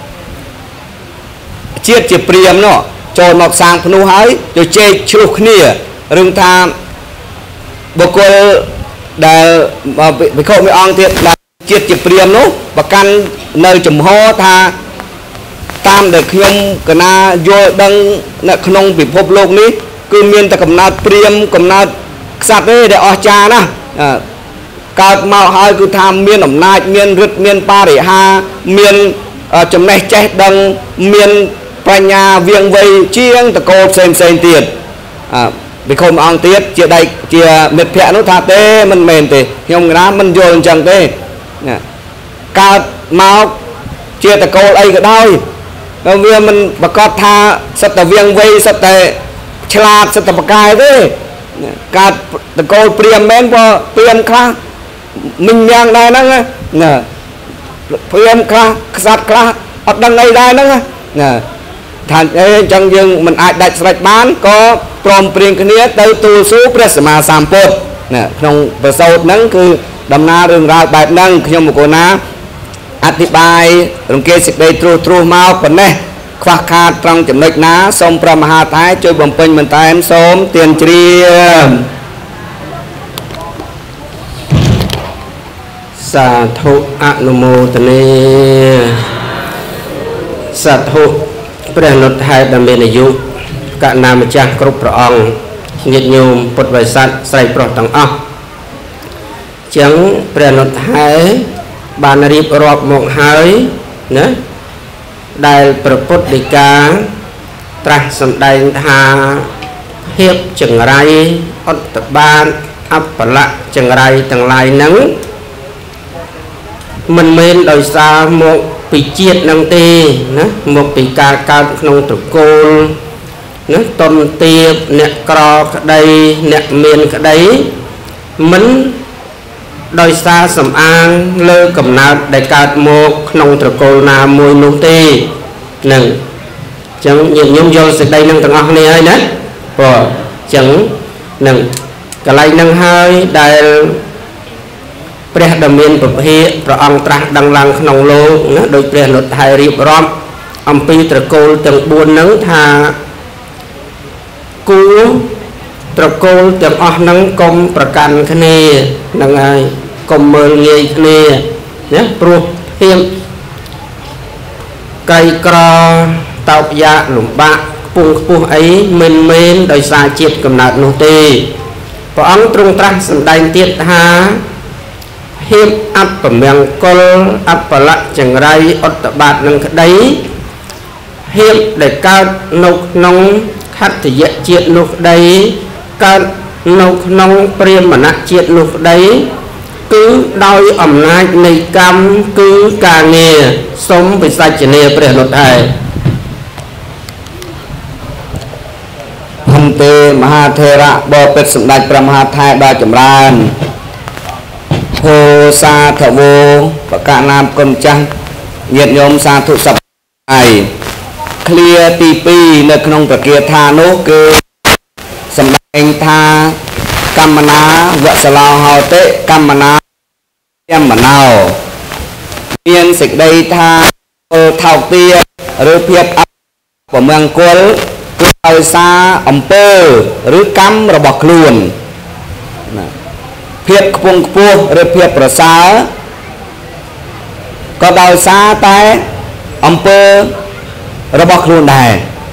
ជាតិជាព្រាហ្មណ៍នោះចូលមកសាងភ្នោះហើយទៅជែកជ្រុះគ្នារឿងថាបុគ្គលដែលភិក្ខុមួយអង្គទៀតដែលជាតិជាព្រាហ្មណ៍នោះប្រកាន់នៅចំហថាតាមដែលខ្ញុំកណាយល់ដឹងនៅក្នុងពិភពលោកនេះគឺមានតែកំណើតព្រាហ្មណ៍កំណើតក្សត្រទេដែលអស្ចារ្យណាស់កើតមកហើយគឺថាមានអំណាចមានឫទ្ធិមានបរិហាមានចំណេះចេះដឹងមានបញ្ញាវាងវៃជាងតកោផ្សេងទៀតវិខុមួយអង្គទៀតជាដៃជាមិត្តភក្តិនោះថាទេមិនមែនទេខ្ញុំកណាមិនយល់អញ្ចឹងទេកើតមកជាតកោអីក៏ដោយវាមិនប្រកាសថាសិតតែវាងវៃសិតតែឆ្លាតសិតតែបកកាយទេកើតតកោព្រាហ្មណ៍មែនព្រោះព្រាហ្មណ៍ខ្លះមិញយ៉ាងដែរហ្នឹងណាព្រាហ្មណ៍ខ្លះក្សត្រខ្លះអត់ដឹងអីដែរហ្នឹងណាថាអញ្ចឹងយើងមិនអាចដាច់ស្រេចបានក៏ព្រមព្រៀងគ្នាទៅទូលសួរព្រះសម្មាសម្ពុទ្ធណាក្នុងប្រសូតហ្នឹងគឺដំណើររឿងរ៉ាវបែបហ្នឹងខ្ញុំមកណាអធិប្បាយរង្គាសេចក្តីត្រួសមកប៉ុណ្ណេះខ្វះខាតត្រង់ចំណុចណាសូមព្រះមហាថៃជួយបំពេញបន្ថែមសូមទានជ្រាបសាធុអនុមោទនាសាធុព្រះនុថែដែលមានអាយុកណាម្ចាស់គ្រប់ព្រះអង្គញាតិញោមពុទ្ធបរិស័ទស្រីប្រុសទាំងអស់ចឹងព្រះនុថែបានរៀបរាប់មកហើយណាដែលព្រះពុទ្ធដីកាត្រាស់សម្ដែងថាភាពចង្រៃអត្តបានអបលៈចង្រៃទាំងឡាយហ្នឹងមិនមែនដោយសារមកពីជាតិនឹងទេណាមកពីការកើតក្នុងត្រកូលណាតនទាបអ្នកក្រក្តីអ្នកមានក្តីមិនដោយសារសំអាងលើកំណើតដែលកើតមកក្នុងត្រកូលណាមួយនោះទេនឹងអញ្ចឹងញាតិញោមយល់សេចក្តីនឹងទាំងអស់គ្នាហើយណាព្រោះអញ្ចឹងនឹងកន្លែងនឹងហើយដែលព្រះដ៏មានពភៈព្រះអង្គត្រាស់ដឹងឡើងក្នុងលោកណាដោយព្រះនុថែរៀបរាប់អំពីត្រកូលទាំង4ហ្នឹងថាគូត្រកូលទាំងអស់ហ្នឹងកុំប្រកាន់គ្នាហ្នឹងហើយកុំមើលងាយគ្នាណាព្រោះភាពក្រីក្រតោកយ៉ាលំបាកខ្ពង់ខ្ពស់អីមិនមែនដោយសារជាតិកំណើតនោះទេព្រះអង្គទ្រង់ត្រាស់សម្ដែងទៀតថាភាពអពមង្គលអបលៈចង្រៃអត្តបាតនឹងក្តីភាពដែលកើតនៅក្នុងខត្តយៈជាតិនោះក្តីកើតនៅក្នុងព្រាហ្មណជាតិនោះក្តីគឺដោយអំណាចនៃកម្មគឺការងារសូមវិសាចនាព្រះនុថែហំទេមហាថេរៈបបិទ្ធសម្ដេចព្រះមហាថែដ៏ចម្រើនហោសាធវោបកណាមគុណចាស់ញាតិញោមសាធុសព្វហើយឃ្លាទី2នៅក្នុងប្រគាថានោះគឺសម្ដែងថាកម្មណាវសឡោហោតិកម្មណាយមណោមានសេចក្តីថាថោកទាបឬភាពអពមង្គលគឺដោយសារអំពើឬកម្មរបស់ខ្លួនណាភាពខ្ពង់ខ្ពស់ឬភាពប្រសើរក៏ដោយសារតែអំពើរបស់ខ្លួនដែរ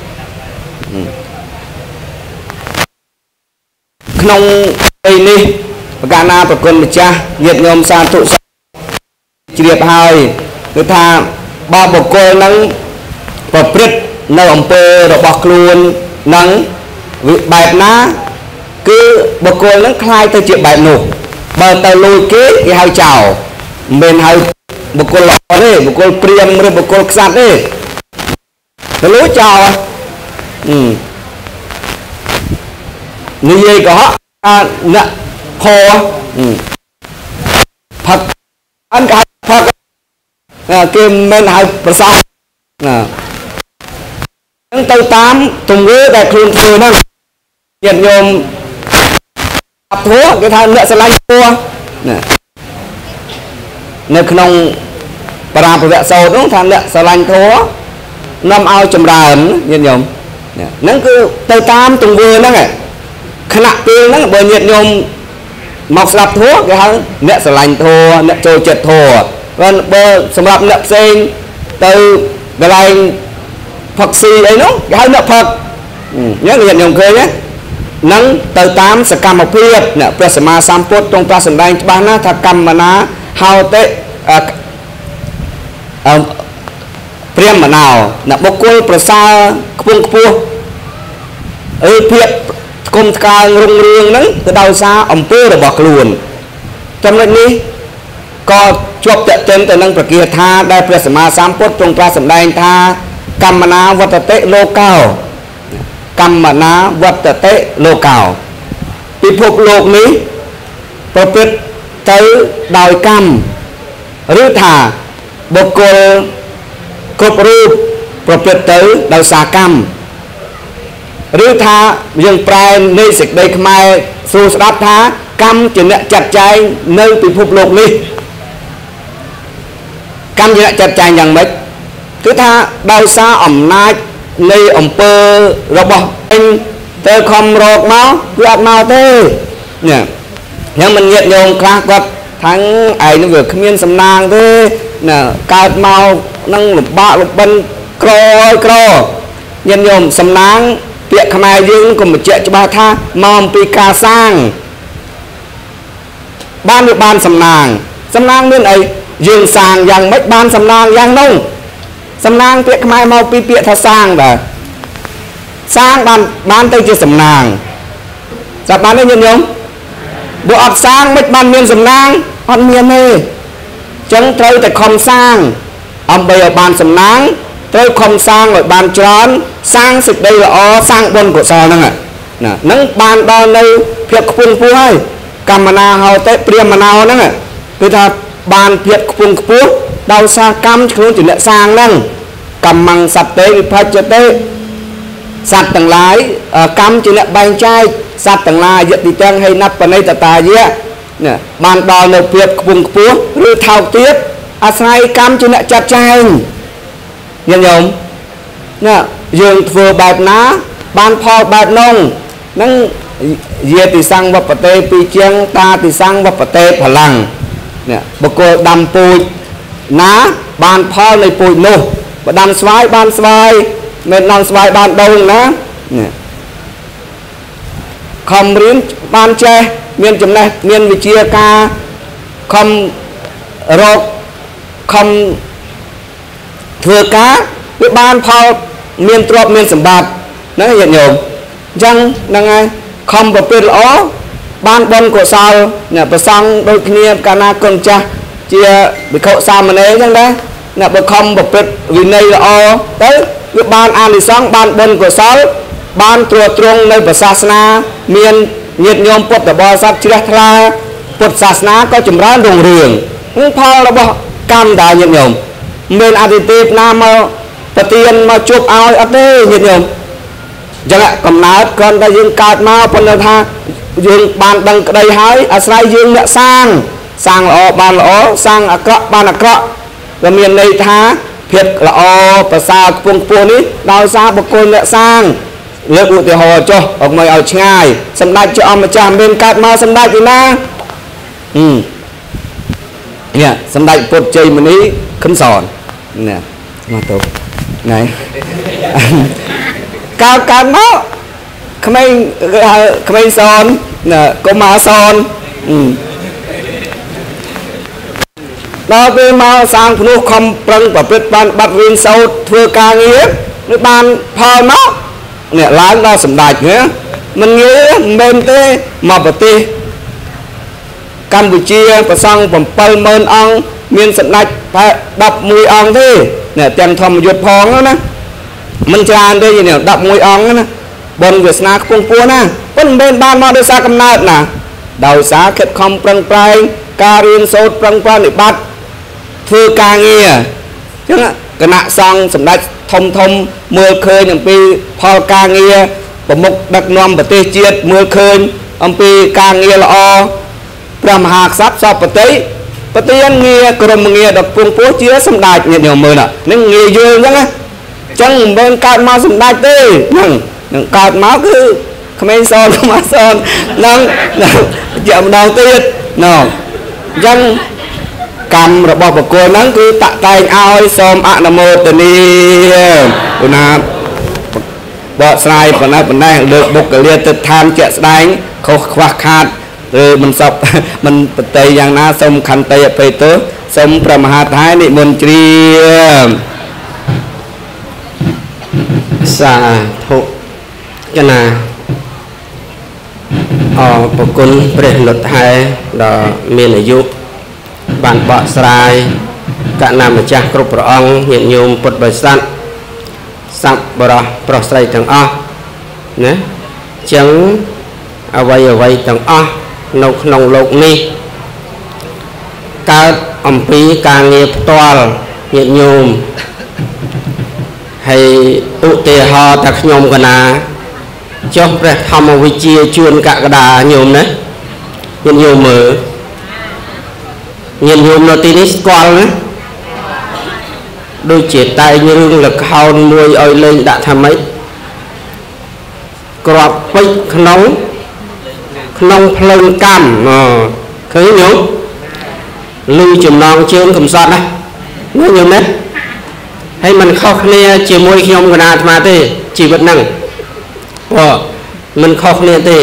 ក្នុងពេលនេះប្រកាសណាប្រគុណម្ចាស់ញាតិញោមសាធុជ្រាបហើយគឺថាបើបុគ្គលនឹងប្រព្រឹត្តនៅអំពើរបស់ខ្លួននឹងបែបណាគឺបុគ្គលនឹងคล้ายទៅជាបែបនោះបើទៅលួចគេហៅចោលមិនមែនហៅបុគ្គលល្អទេបុគ្គលព្រាមឬបុគ្គលខ្សាត់ទេទៅលួចចោលនិយាយកុហកអ្នកផផឹកអនគេផឹកគេមិនហៅប្រសងនឹងទៅតាមទង្វើដែលខ្លួនធ្វើហ្នឹងញាតិញោមអធัวគេថាអ្នកស្រឡាញ់ធัวនៅក្នុងបរាភវៈសោតនោះថាអ្នកស្រឡាញ់ធัวនាំឲ្យចម្រើនញាតិញោមហ្នឹងគឺទៅតាមទង្វើហ្នឹងខណៈពេលហ្នឹងបើញាតិញោមមកស្ដាប់ធัวគេហៅអ្នកស្រឡាញ់ធัวអ្នកចូលចិត្តធัวបើសម្រាប់អ្នកផ្សេងទៅកន្លែងផឹកស៊ីអីនោះគេហៅអ្នកផឹកអញ្ចឹងញាតិញោមឃើញណានឹងទៅតាមសកម្មភាពអ្នកព្រះសម្មាសម្ពុទ្ធទ្រង់ត្រាស់សម្ដែងច្បាស់ណាស់ថាកម្មណាហោតិព្រាមណោអ្នកបុគ្គលប្រសើរខ្ពង់ខ្ពស់ភាពគុំថ្កើងរុងរឿងហ្នឹងគឺដោយសារអំពើរបស់ខ្លួនចំណុចនេះក៏ជាប់តេតិនទៅនឹងប្រគាថាដែលព្រះសម្មាសម្ពុទ្ធទ្រង់ត្រាស់សម្ដែងថាកម្មណាវត្តតិលោកោកម្មណាវត្តតិលោកោពិភពលោកនេះប្រព្រឹត្តទៅដោយកម្មឬថាបុគ្គលគ្រប់រូបប្រព្រឹត្តទៅដោយសារកម្មឬថាយើងប្រែនៃសេចក្តីខ្មែរស្រួលស្ដាប់ថាកម្មជាអ្នកចាត់ចែងនៅពិភពលោកនេះកម្មជាអ្នកចាត់ចែងយ៉ាងម៉េចគឺថាដោយសារអំណាចនៃអំពើរបស់អញទៅខំរកមកគឺអត់មកទេញ៉ាយ៉ាងមិនញាតញោមខ្លះគាត់ថាឯងនឹងវាគ្មានសំណាងទេណាកើតមកនឹងលំបាកលំបិនក្រញាតញោមសំណាងពាក្យខ្មែរយើងក៏បញ្ជាក់ច្បាស់ថាមកអំពីការសាងបានវាបានសំណាងមានអីយើងសាងយ៉ាងម៉េចបានសំណាងយ៉ាងនោះសំណាងពាក្យខ្មែរមកពីពាក្យថាសាងបាទសាងបានទៅជាសំណាងចាប់បានទេញាតិញោមបើអត់សាងមិនបានមានសំណាងអត់មានទេអញ្ចឹងត្រូវតែខំសាងដើម្បីឲ្យបានសំណាងត្រូវខំសាងឲ្យបានច្រើនសាងសេចក្តីល្អសាងបុណ្យកុសលហ្នឹងហ្នឹងបានដល់នៅភាពខ្ពង់ខ្ពស់ហើយកម្មណាហោតិព្រាមណោហ្នឹងគឺថាបានភាពខ្ពង់ខ្ពស់ដោយសារកម្មខ្លួនជាអ្នកសាងហ្នឹងកម្មੰសត្វទេវិភច្ចទេសត្វទាំងឡាយកម្មជាអ្នកបែងចែកសត្វទាំងឡាយយតិទាំងហេណបបណៃតតាយៈបានដល់នៅភាពខ្ពង់ខ្ពស់ឬថោកទាបអាស្រ័យកម្មជាអ្នកចាត់ចែងញាតិញោមណាយើងធ្វើបែបណាបានផលបែបនោះហ្នឹងយាតិសង្វបតេពីជាងតាតិសង្វបតេផលាំងបុគ្គលដាំពូជណាបានផលនៃពូជនោះបើដាំស្វាយបានស្វាយមិនដាំស្វាយបានដូងណាខំរៀនបានចេះមានចំណេះមានវិជ្ជាការខំរកខំធ្វើការវាបានផលមានទ្រព្យមានសម្បត្តិហ្នឹងញាតិញោមអញ្ចឹងហ្នឹងហើយខំប្រព្រឹត្តល្អបានបុណ្យកុសលអ្នកប្រសង់ដូចគ្នាកាលណាគុណចាស់ជាភិក្ខុសាមណេរអញ្ចឹងដែរអ្នកបើខំប្រព្រឹត្តវិន័យល្អទៅវាបានអានិសង្សបានបុណ្យកុសលបានត្រួតត្រងនៅព្រះសាសនាមានញាតិញោមពុទ្ធបរិស័ទជ្រះថ្លាពុទ្ធសាសនាក៏ចម្រើនរុងរឿងផលរបស់កម្មដែរញាតិញោមមានអតិទេពណាមកប្រទានមកជួបឲ្យអត់ទេញាតិញោមអញ្ចឹងកំណើតគ្រាន់តែយើងកើតមកប៉ុន្តែថាយើងបានដឹងក្តីហើយអាស្រ័យយើងអ្នកសាងល្អបានល្អសាងអាក្រក់បានអាក្រក់ក៏មានន័យថាភាពល្អប្រសើរខ្ពង់ខ្ពស់នេះដោយសារបុគ្គលអ្នកសាងលើកឧទាហរណ៍ចុះអត់មកឲ្យឆ្ងាយសម្ដេចជាអម្ចាស់មានកើតមកសម្ដេចពីណាសម្ដេចពុទ្ធជ័យមុនីខិនសនណាมาตบไงการเนาะขมิ้นซอนน่ะก็มาซอนเราไปมาสร้างพนุคมปรังประพฤติบัตรเรียนเสาเพื่อการเงี้ยในบ้านพอเนาะเนี่ยร้านเราสำได้เงี้ยมันเงี้ยเบนเต้มาปฏิกัมพูชีประสังผมเปิลเมินอังเมียนสัตว์ดับมวยอังที่เนี่ยเตรียมทำหยุดพองแล้วนะมันจานได้ยังเนี่ยดับมวยอังนะบนเวียดนามพุ่งปัวนะเป็นเบนบ้านมาโดยสากำเนิดนะดาวสาเข็ดคอมปรังปลายการเรียนโซดปรังปลายในบัตรเพื่อการเงี้ยจังคณะซองสำนักทมเมื่อเคยอย่างปีพอการเงี้ยประมุกดักนอมประเทศเจียดเมื่อเคยอันปีการเงี้ยละอพระมหากษัตริย์สอบปฏิยันเงียกรมเงียดอกพวงปัวเชื้อสำได้เนี่ยเดียวมือน่ะนั่งเงียยืนยังไงจังเบิ่งการมาสำได้เต้นั่งการมาคือขมิ้นซอนมาซอนนั่งอย่ามาดองตีดน้องยังกรรมระบบประกวดนั้นคือตะไตเอาซอมอะนโมตนีคุณนาบ่สายปนัดปนัยเลือกบุกเลียติดทานเจสได้เขาควักขาดมันสอบมันปฏิอย่างน่าสมคันเตยไปตัวสมพระมหาท้ายนิมนตรีสาธุจนาปกุลเปรตหลุดไทยดอเมียนอายุบานเบาสายกะนำมาจากกรุปรองเห็นโยมปุตบริษัทสับบรอปรสัยทั้งอ้อนะจังเอาไว้ทั้งอ้อนกนงโลกนี้การอมปีการเงียบตัวเห็นโยมให้อุเตหะตักโยมกันนะจบไปทำวิจัยชวนกะกระดาโยมนะเห็นโยมมือเงินโยมเราตีนิสกอลนะโดยเจตใจยืนหลักเขามวยเอาเล่นđãทำไหมกรอบไปขนมเพลิงกำเคยโยมลือจุ่มนองเชื่อมคำสอนนะnóiโยมนะให้มันเข้าเนี่ยเชื่อมวยขยมกันอาตมาเต้ชีวิตนั่งมันเข้าเนี่ยเต้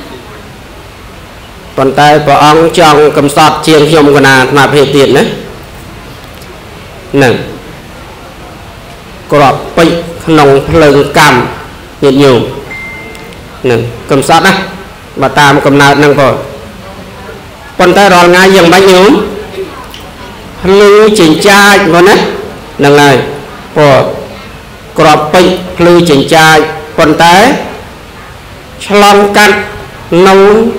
ตอนตายพระองค์จองกำสอดเชียงยมกนามาเพเตียนนะหนึ่งกรอบไปขนมเพลิงกรรมเห็นอยู่หนึ่งกำสอดนะมาตามกำนานั่งพอตอนตายรองายยังไม่อยู่ลือจิงจ้าคนนะนั่งไงพอกรอบไปลือจิงจ้าตอนตายฉลองกันน้อง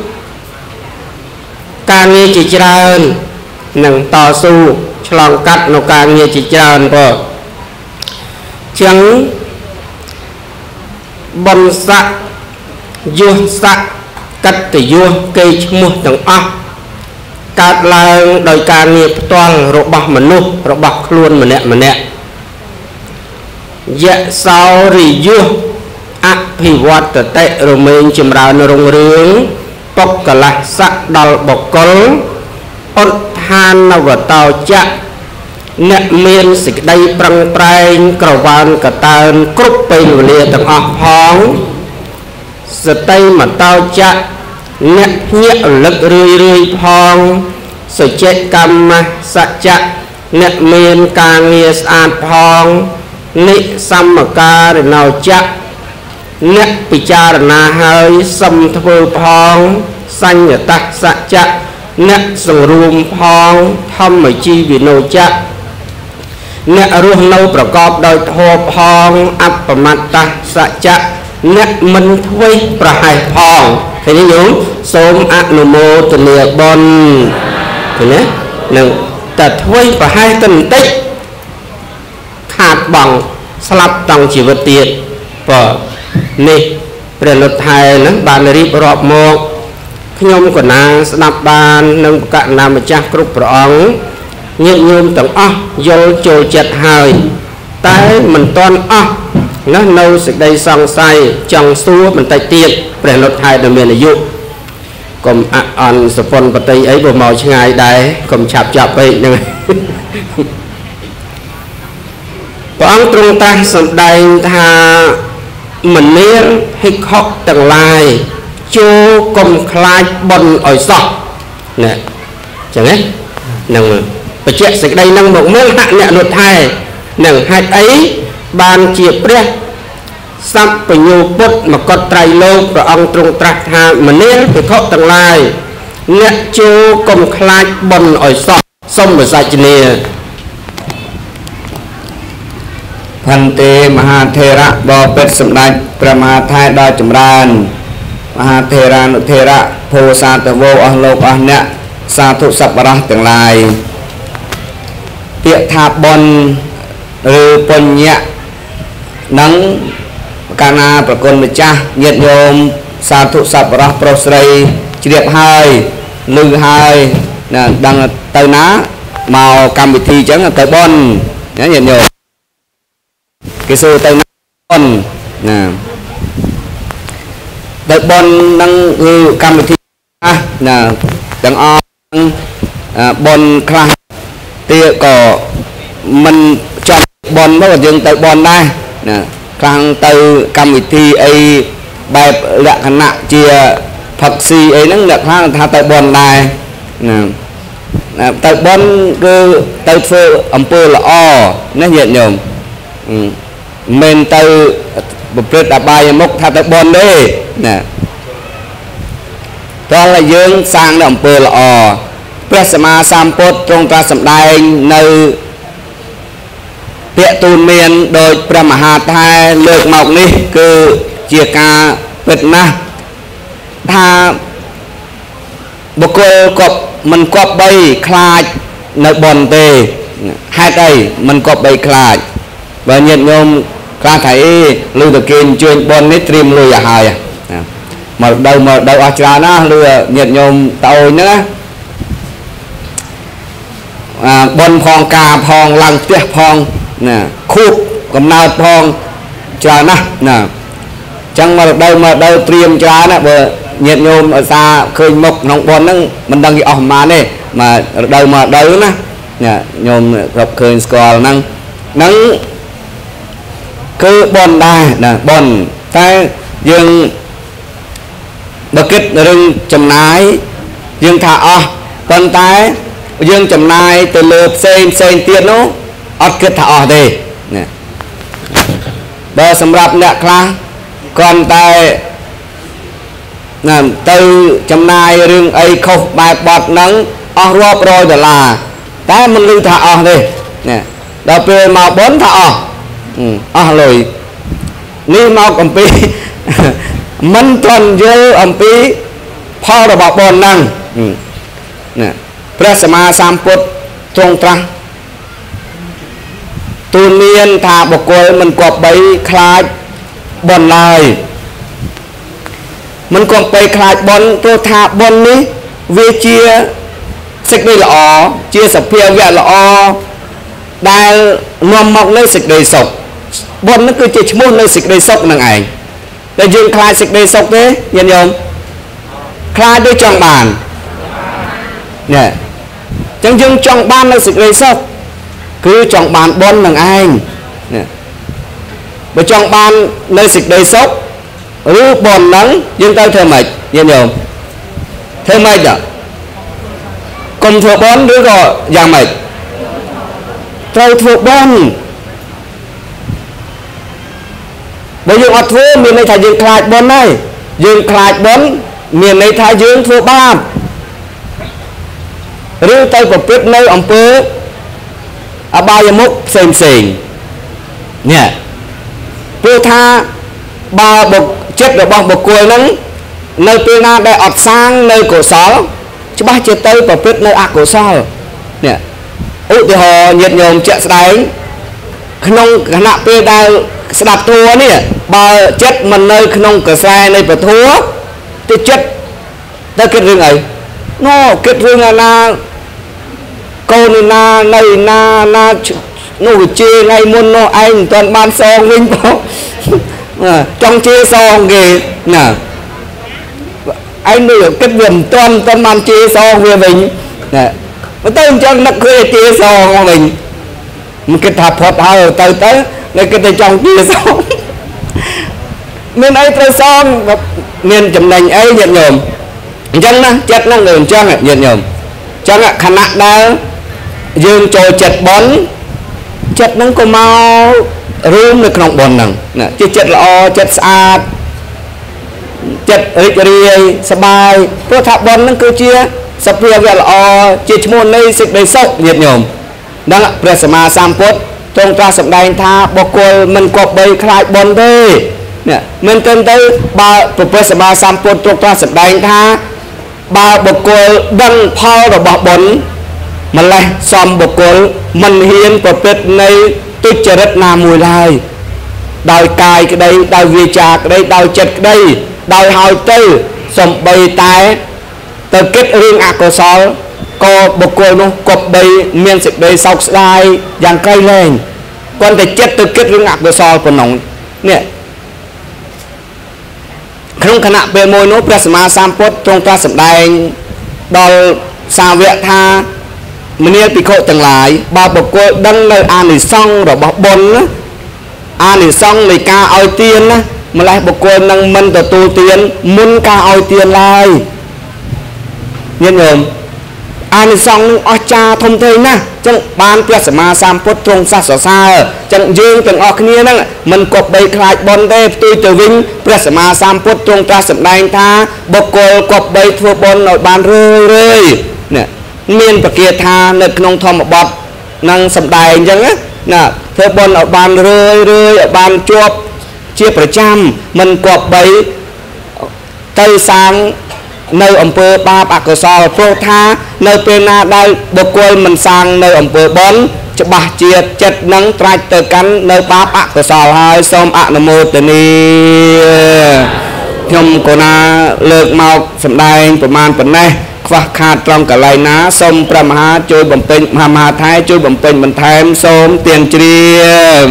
การเงียจิจารณ์หนังต่อสู้ฉลองกัดในการเงียจิจารณ์พอจังบนสักยุสักกัตติยุเกยชมุต่างอ่ะการลางโดยการเงียบตัวระบอบมนุษย์ระบอบคล้วนมันเนี่ยยะสาวริยุอภิวัตเตะโรเมนจิมรานรงเรืองปกละสักดอลบกลอดทานนวตาวจะเนเมียนสิกได้ปรังแปรงกระวานกระตานกรุบไปหนุเลียต่างออกพ้องสเตยมาตาวจะเนเนียลึกเรื่อยพองสเจกรรมสัจจะเนเมียนกางเงียสอาพองนิสัมมการนาวจะเนปิจารณาหายสัมทวพองสัญญตัสสะจะเนสังรูมพองธรรมจีวิโนจะเนรูปเราประกอบโดยโทพองอัปปมัตตัสสะจะเนมันทวีประหายพองเห็นไหมโยมสมอนุโมทนาบนเห็นไหมหนึ่งแต่ทวีประหายตันติขาดบังสลับตังชีวิตเตียดพอนี่เปลี่ยนรถไทยนะบานรีบรอบโมกขยมกว่านาสนับบานนึงกะนามาจากกรุปรองเงียบโยมต่างอ้อยลโจจัดหายแต่มันตอนอ้อนะโน้สึกได้สองไซจังซัวมันไตเตียดเปลี่ยนรถไทยดำเนินอายุกรมอ่อนสปอนปฏิไอ้บ่เมาช่างไงได้กรมฉับจับไปยังไงปព្រះអង្គទ្រង់ត្រាស់សម្ដែងថាមនាលហិកហុកទាំងឡាយចូលកុំខ្លាចបន់ឲ្យសោះណែចឹងណានឹងបញ្ជាក់សេចក្តីនឹងមកមើលហាក់អ្នកនោះថែនឹងហេតុអីបានជាព្រះសัพពញ្ញូពុទ្ធមកុដត្រៃលោកព្រះអង្គទ្រង់ត្រាស់ថាមនាលភិក្ខុទាំងឡាយអ្នកចូលកុំខ្លាចបន់ឲ្យសោះសូមបសាជនាផន្តេមហាថេរៈបបិទ្ធសម្ដេចព្រះមហាថៃដ៏ចម្រើនមហាថេរានុថេរៈភោសាទវោអស់លោកអស់អ្នកសាធុសប្បុរសទាំងឡាយពាក្យថាបុណ្យឬបញ្ញៈនឹងកាលណាប្រគុណម្ចាស់ញាតិញោមសាធុសប្បុរសប្រុសស្រីជ្រាបហើយឮហើយដឹងទៅណាមកកម្មវិធីអញ្ចឹងទៅបុណ្យញាតិញោមគេសួរទៅបុណ្យណាទៅបុណ្យនឹងគឺកម្មវិធីណាទាំងអស់បុណ្យខ្លះទៀតក៏មិនចំបុណ្យមកយើងទៅបុណ្យដែរណាខ្លាំងទៅកម្មវិធីអីបែបលក្ខណៈជាផឹកស៊ីអីហ្នឹងអ្នកខ្លះថាទៅបុណ្យដែរណាទៅបុណ្យគឺទៅធ្វើអំពើល្អណាញាតិញោមមិនទៅប្រព្រឹត្តអបាយមុខថាទៅបុណ្យទេណាតើយើងសាងនៅអំពើល្អព្រះសម្មាសម្ពុទ្ធទ្រង់ត្រាស់សម្ដែងនៅពាក្យទូនមានដោយព្រះមហាថែលើកមកនេះគឺជាការពិតណាស់ថាបុគ្គលក៏មិនគប្បីខ្លាចនៅបុណ្យទេហេតុអីមិនគប្បីខ្លាចបើញាតិញោមខ្លះថាអីលឺតែគេអញ្ជើញបុណ្យនេះត្រៀមលុយឲ្យហើយមកដៅអស់ច្រើនណាលឺញាតិញោមតូចហ្នឹងបុណ្យផងការផងឡើងផ្ទះផងណាខូបកំណើតផងច្រើនណាស់ណាអញ្ចឹងមកដៅត្រៀមច្រើនណាបើញាតិញោមឧស្សាហ៍ឃើញមុខក្នុងបុណ្យហ្នឹងមិនដឹងគេអស់ប្រហែលទេមកដៅណាញោមរាប់ឃើញស្គាល់ហ្នឹងគឺបុណ្យដែរណាបុណ្យតែយើងបើគិតរឿងចំណាយយើងថាអស់ប៉ុន្តែយើងចំណាយទៅលើផ្សេងទៀតនោះអត់គិតថាអស់ទេណាបើសម្រាប់អ្នកខ្លះគ្រាន់តែណាទៅចំណាយរឿងអីខុសបែបបត់ហ្នឹងអស់រាប់រយដុល្លារតែមិនឮថាអស់ទេណាដល់ពេលមកបុណ្យថាអស់លុយនេះមកអំពីមិនទាន់យល់អំពីផលរបស់បុណ្យហ្នឹងណាព្រះសម្មាសម្ពុទ្ធទ្រង់ត្រាស់ទូលមានថាបុគ្គលមិនគប្បីខ្លាចបុណ្យឡើយមិនគប្បីខ្លាចបុណ្យព្រោះថាបុណ្យនេះវាជាសេចក្តីល្អជាសភាវៈល្អដែលនាំមកនៅសេចក្តីសុខបុណ្យនោះគឺជាឈ្មោះនៅសេចក្តីសុខនឹងឯងតែយើងខ្លាចសេចក្តីសុខទេញាតិញោមខ្លាចដូចចង់បានណែអញ្ចឹងយើងចង់បាននៅសេចក្តីសុខគឺចង់បានបុណ្យនឹងឯងណែបើចង់បាននៅសេចក្តីសុខឬបុណ្យហ្នឹងយើងទៅធ្វើម៉េចញាតិញោមធ្វើម៉េចកុំធ្វើបុណ្យឬក៏យ៉ាងម៉េចត្រូវធ្វើបុណ្យបើយើងអត់ធ្វើមានន័យថាយើងខ្លាចបុណ្យហើយយើងខ្លាចបុណ្យមានន័យថាយើងធ្វើបាបឬទៅប្រព្រឹត្តនៅអំពើអបាយមុខផ្សេងនេះព្រោះថាបើចិត្តរបស់បុគ្គលហ្នឹងនៅពេលណាដែលអត់សាងនៅកុសលច្បាស់ជាទៅប្រព្រឹត្តនៅអកុសលនេះឧទាហរណ៍ញាតិញោមជាក់ស្ដែងក្នុងគណៈពេលដែលស្ដាប់ធម៌នេះបើចិត្តមិននៅក្នុងកសែនៃពធទៅចិត្តទៅគិតរឿងអីគិតរឿងណាកូនណានៅណានោះជេរថ្ងៃមុននោះឯងមិនទាន់បានសងវិញផងចង់ជេរសងគេណាឯងនៅគិតវាមិនទាន់បានជេរសងវាវិញណាបើទៅអញ្ចឹងនឹកឃើញជេរសងវិញมันก็ថាផុតហើយទៅនៅគេទៅចង់ជាសងមានអីត្រូវសងមានចំណេញអីញាតិញោមអញ្ចឹងណាចិត្តហ្នឹងអញ្ចឹងញាតិញោមអញ្ចឹងខណៈដែលយើងចូលចិត្តបន់ចិត្តហ្នឹងក៏មករួមនៅក្នុងបន់ហ្នឹងជាចិត្តល្អចិត្តស្អាតចិត្តរីករាយសប្បាយព្រោះថាបន់ហ្នឹងគឺជាសភាវៈល្អជាឈ្មោះនៃសេចក្តីសុខញាតិញោមហ្នឹងព្រះសម្មាសម្ពុទ្ធទ្រង់ត្រាស់សម្ដែងថាបុគ្គលមិនគប្បីខ្លាចបន់ទេនេះមិនទៅបើព្រះសម្មាសម្ពុទ្ធទ្រង់ត្រាស់សម្ដែងថាបើបុគ្គលដឹងផលរបស់បន់ម្លេះសំបុគ្គលមិនហ៊ានប្រព្រឹត្តនៃទុច្ចរិតណាមួយឡើយដោយកាយក្តីដោយវាចាក្តីដោយចិត្តក្តីដោយហើយទៅសំបីតែទៅគិតរឿងអកុសលក៏បុគ្គលនោះគប្បីមានសេចក្តីសោកស្ដាយយ៉ាងក្រៃលែងគាត់តែចិត្តទៅគិតរឿងអកុសលប៉ុណ្ណឹងនេះក្នុងគណៈពេលមួយនោះព្រះសម្មាសម្ពុទ្ធទ្រង់ត្រាស់សម្ដែងដល់សាវកថាមនាលភិក្ខុទាំងឡាយបើបុគ្គលដឹងនៅអានិសង្សរបស់បុណ្យអានិសង្សនៃការឲ្យទានណាម្លេះបុគ្គលនឹងមិនទទួលទានមុនការឲ្យទានឡើយញាតិញោមអានិសង្សនឹងអស្ចារ្យធំធេងណាស់ចឹងបានព្រះសម្មាសម្ពុទ្ធទ្រង់សរសើរចឹងយើងទាំងអស់គ្នាហ្នឹងមិនគប្បីខ្លាចបុណ្យទេផ្ទុយទៅវិញព្រះសម្មាសម្ពុទ្ធទ្រង់ត្រាស់សម្ដែងថាបុគ្គលគប្បីធ្វើបុណ្យឲ្យបានរឿយនេះមានប្រកាសថានៅក្នុងធម្មបទនឹងសម្ដែងអញ្ចឹងណាធ្វើបុណ្យឲ្យបានរឿយឲ្យបានជាប់ជាប្រចាំមិនគប្បីទៅសាងនៅអំពើបាបអកុសលព្រោះថានៅពេលណាដែលបុគ្គលមិនសាងនៅអំពើបុណ្យច្បាស់ជាចិត្តនឹងត្រាច់ទៅកាន់នៅបាបអកុសលហើយសូមអនុមោទនាខ្ញុំកូណាលើកមកសម្ដែងប្រមាណប៉ុណ្ណេះខ្វះខាតត្រង់កន្លែងណាសូមព្រះមហាជួយបំពេញមហាថៃជួយបំពេញបន្ថែមសូមទានជ្រាប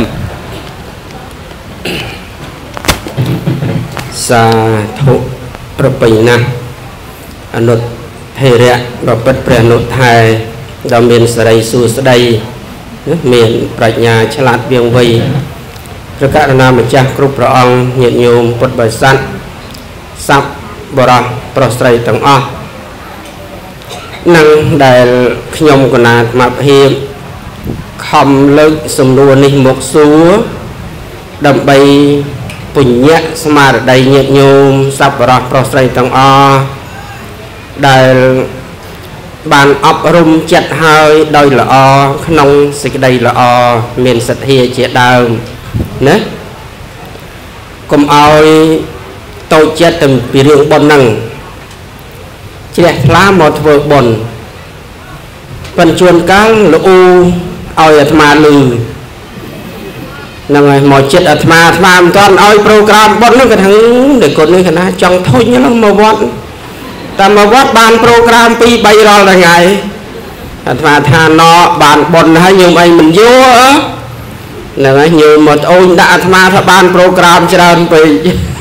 សាធុប្រពៃណាស់អនុថេរៈប្រពិតព្រះនុថែដ៏មានសេរីសួស្តីមានប្រាជ្ញាឆ្លាតវាងវៃព្រះករុណាម្ចាស់គ្រប់ព្រះអង្គញាតិញោមពុទ្ធបរិស័ទស័ព្ទបរោះប្រុសស្រីទាំងអស់នឹងដែលខ្ញុំកណាអាត្មាភាពខំលើកសំណួរនេះមកសួរដើម្បីពុញ្ញៈស្មារតីញាតិញោមស័ព្ទបរោះប្រុសស្រីទាំងអស់ដែលបានអប់រំចិត្តហើយដោយល្អក្នុងសេចក្តីល្អមានសទ្ធាជាដើមណាកុំឲ្យតូចចិត្តទៅពីរឿងបុណ្យហ្នឹងជ្រះថ្លាមកធ្វើបុណ្យប៉ុន្តែជួនកាលលូឲ្យអាត្មាលឺហ្នឹងហើយមកចិត្តអាត្មាមិនទាន់ឲ្យប្រូក្រាមបុណ្យហ្នឹងក៏ថាតែគាត់នេះកណាចង់ធុញហ្នឹងមកវត្តតែមកវត្តបានប្រូក្រាម 2-3 រាល់ថ្ងៃអាត្មាថាណបានបុណ្យហើយញោមអីមិនយល់ហ្នឹងហើយញោមមកត្អូនដាក់អាត្មាថាបានប្រូក្រាមច្រើនពេក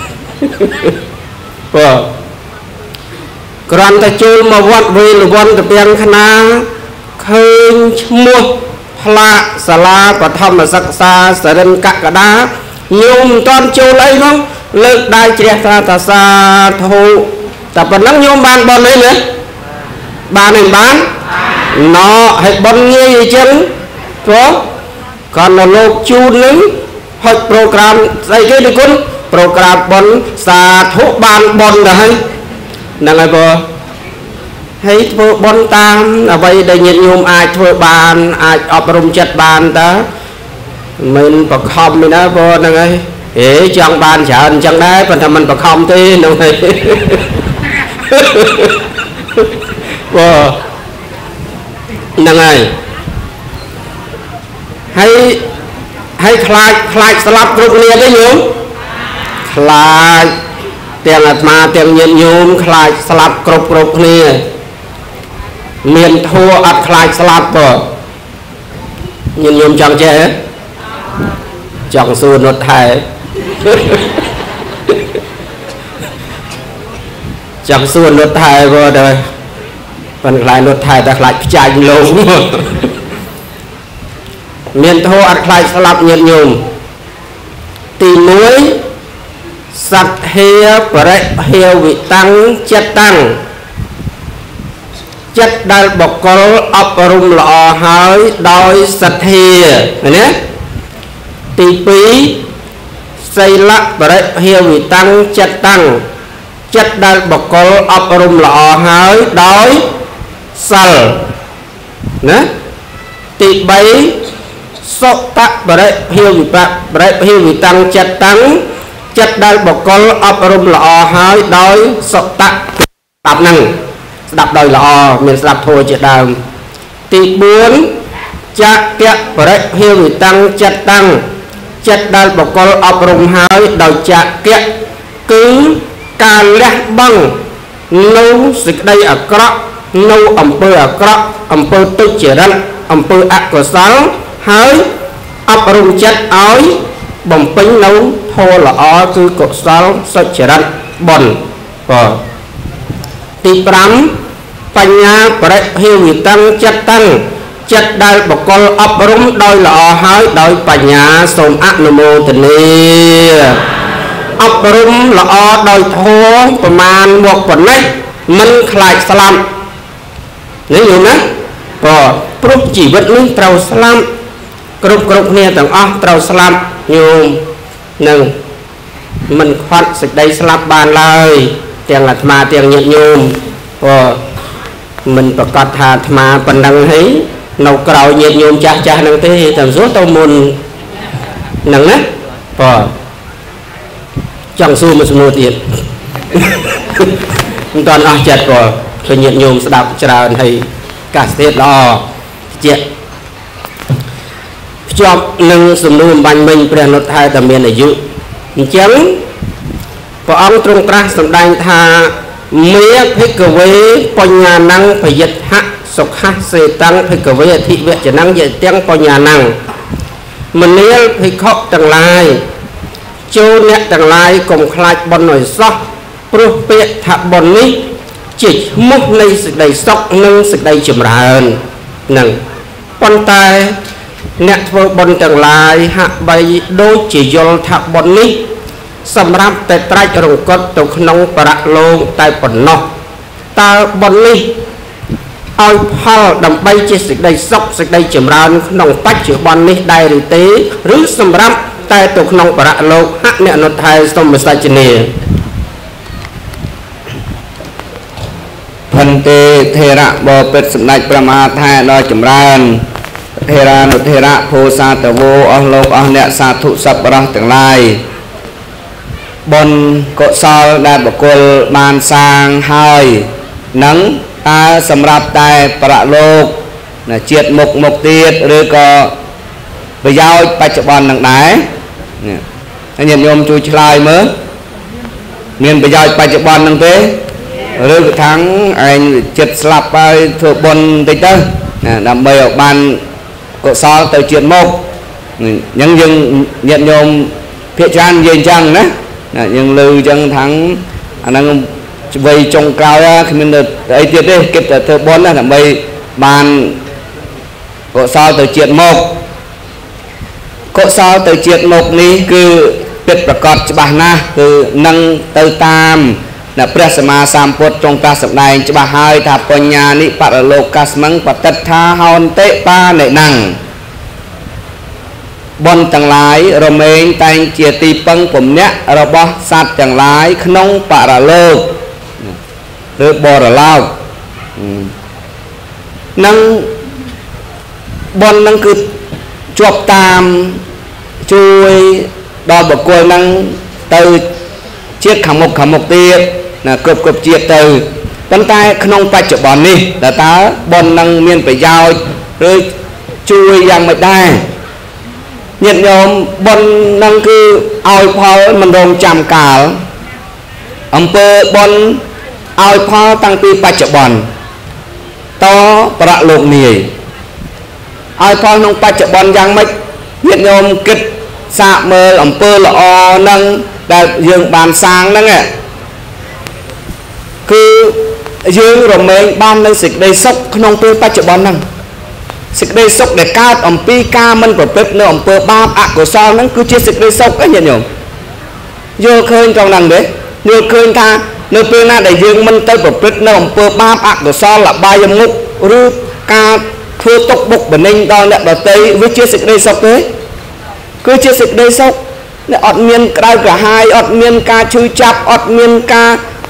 ព្រោះគ្រាន់តែចូលមកវត្តវេលវ័នទៅទាំងខ្នាឃើញឈ្មោះផ្លាកសាលាបឋមសិក្សាសរិនកកដាញោមមិនតាន់ចូលអីនោះលើកដៃជ្រះថ្លាតាសាធុតែប៉ុណ្ណឹងញោមបានបុណ្យអីណាបានឯងបានណឲ្យបុណ្យងាយអញ្ចឹងព្រោះគាត់នៅលោកជូននឹងហុចប្រូក្រាមស្អីគេទីគុណប្រូក្រាមបុណ្យសាធុបានបុណ្យទៅហើយហ្នឹងហើយបងហើយធ្វើបុណ្យតាមអ្វីដែលញាតិញោមអាចធ្វើបានអាចអប់រំចិត្តបានតើមិនបខំទេណាបងហ្នឹងហើយចង់បានច្រើនអញ្ចឹងដែរប៉ុន្តែមិនបខំទេហ្នឹងហើយបងហ្នឹងហើយខ្លាចស្លាប់គ្រប់គ្នាទេញោមខ្លាចទាំងអាត្មាទាំងញាតិញោមខ្លាចស្លាប់គ្រប់គ្នាមានធัวអត់ខ្លាចស្លាប់ក៏ញាតិញោមចង់ចេះចង់សួរនុតថែចង់សួរនុតថែក៏ដែរប៉ុន្តែខ្លាចនុតថែតែខ្លាចផ្ចាច់លោក miền thô ăn khai slap nhiệt nhung tì muối sạch hia bể hia vị tăng chất đai bọc có ấp rung lọ hơi đôi sạch hia nhé tì phí xây lắc bể hia vị tăng chất đai bọc có ấp rung lọ hơi đôi sal nè tì bấy sốc tắc bể hia vị tăng chất đai bọc có ấp rung lọ hơi đôi sốc tắc đạp năng đạp đòi lọ mình đạp thôi chết đàm tì 4 chắc kẹt bể hia vị tăng chất đai bọc có ấp rung hơi đòi chắc kẹt cứ ca lẽ băng nấu dịch đây ở crop nâu ẩm bơ ở crop ẩm bơ tức chỉ răn ẩm bơ ác của sáng hơi ấp rung chất ối bồng pính nấu thô là ó cứ cột sáng sợi chỉ răn bẩn tí 5 bánh nha bể hiu vị tăng chất đai bọc con ấp rung đôi là ó hơi đôi bánh nha xôm ác nô mô tình nê ấp rung là ó đôi thôประมาณ một phần này mình khai salam nếu như nè prúc chỉ vật mình trâu salam cục nè tầng ó trâu salam nhung nâng mình khoát sạch đây salam bàn lời tiền là mà tiền nhiệt nhung mình phải cắt hạt mà phần đăng thấy nấu cầu nhiệt nhung cha nâng thế tầm số tao môn nâng á chẳng xu một số tiền toàn ở chật rồi tôi nhiệt nhung sẽ đọc cho thầy cả tiết đó chuyện cho nâng sùng nuông bánh mình bèn nốt hai tầm miền ở dự chấm có ông trung tra sầm đanh tha mía phê cờ vế po nhà năng phải dịch hạ sọc hạ xê tăng phê cờ vế thị vệ chỉ năng dạy tiếng po nhà năng mình nhớ phê khóc tầng lai châu nét tầng lai cùng khai bon nổi sóc pro pệ thạ bon ní chỉ múc này sự đầy sóc nâng sự đầy chìm ràn nâng con tay nét vơ bon tầng lai hạ bay đôi chỉ do thạ bon níสำหรับแต่ไตรจรงกฎตกนองประโลงใต้ปนนอกตาบนนี้เอาพอดำใบเจสิกได้ซอกสิกได้จมรานนองปัจจุบันนี้ได้หรือเตหรือสำหรับแต่ตกนองประโลงฮักเนนไทยสมสัจเนีพันเตเทระบเป็ดสำนักประมาทายลอยจมรานเทรานุเทระโพสาตโวอโลกอเนสาธุสัพพะต่างหลายบนกศลได้บกลบานสร้างหายหนังตาสำหรับแต่ประโลกเจียดหมกเตียดหรือก็ไปยาวปัจจุบันต่างไหนเนี่ยให้โยมช่วยชลายมั้ยเมียนไปยาวปัจจุบันต่างเต้หรือทั้งไอ้เจ็ดสลับไปถูกบนติดเต้นำไปออกบานกศลเตยเจียดหมกยังโยมเพียรจันยืนจังนะnhưng lưu chân thắng anh đang vây trong cao á khi mình được ấy tiết đi kịp thợ 4 là vây bàn cọ sao từ triệt một ní cứ biệtประกอบច្បាស់ណាស់គឺនឹងទៅតាមព្រះសម្មាសម្ពុទ្ធtrong taសម្ដែងច្បាស់ហើយថាបញ្ញានិបរលោកកាស្មឹងបតិដ្ឋាហោនតិបានិណੰบนទាំងឡាយរមែងតែងជាទីពឹងពំនាក់របស់សត្វទាំងឡាយក្នុងបរលោកឬបរលោកនឹងបននឹងគឺជាប់តាមជួយដល់បុគ្គលនឹងទៅជាតិខាងមុខទៀតណាគ្រប់ជាតិទៅប៉ុន្តែក្នុងបច្ចុប្បន្ននេះតើបននឹងមានប្រយោជន៍ឬជួយយ៉ាងម៉េចដែរnhiệt nhôm bон năng cứ ao phao mình rong chạm cào ông pơ bон ao phao tăng pi bạch bòn to bạ lộn nề ao phao nông bạch bòn giang mấy nhiệt nhôm kết xạ mơ ông pơ là o năng là dương bàn sang năng ạ cứ dương rồi mấy ban năng xịt đây sốc nông pơ bạch bòn năng សេចក្តីសុខដែលកើតអំពីការមិនប្រព្រឹត្តនៅអំពើបាបអកុសលហ្នឹងគឺជាសេចក្តីសុខហ្នឹងញាតិញោមយល់ឃើញត្រង់ហ្នឹងទេយល់ឃើញថានៅពេលណាដែលយើងមិនទៅប្រព្រឹត្តនៅអំពើបាបអកុសលអបាយមុខឬការធ្វើទុកបុកម្នេញដល់អ្នកដទៃវាជាសេចក្តីសុខទេគឺជាសេចក្តីសុខអត់មានក្តៅក្រហាយអត់មានការឈឺចាប់អត់មានការ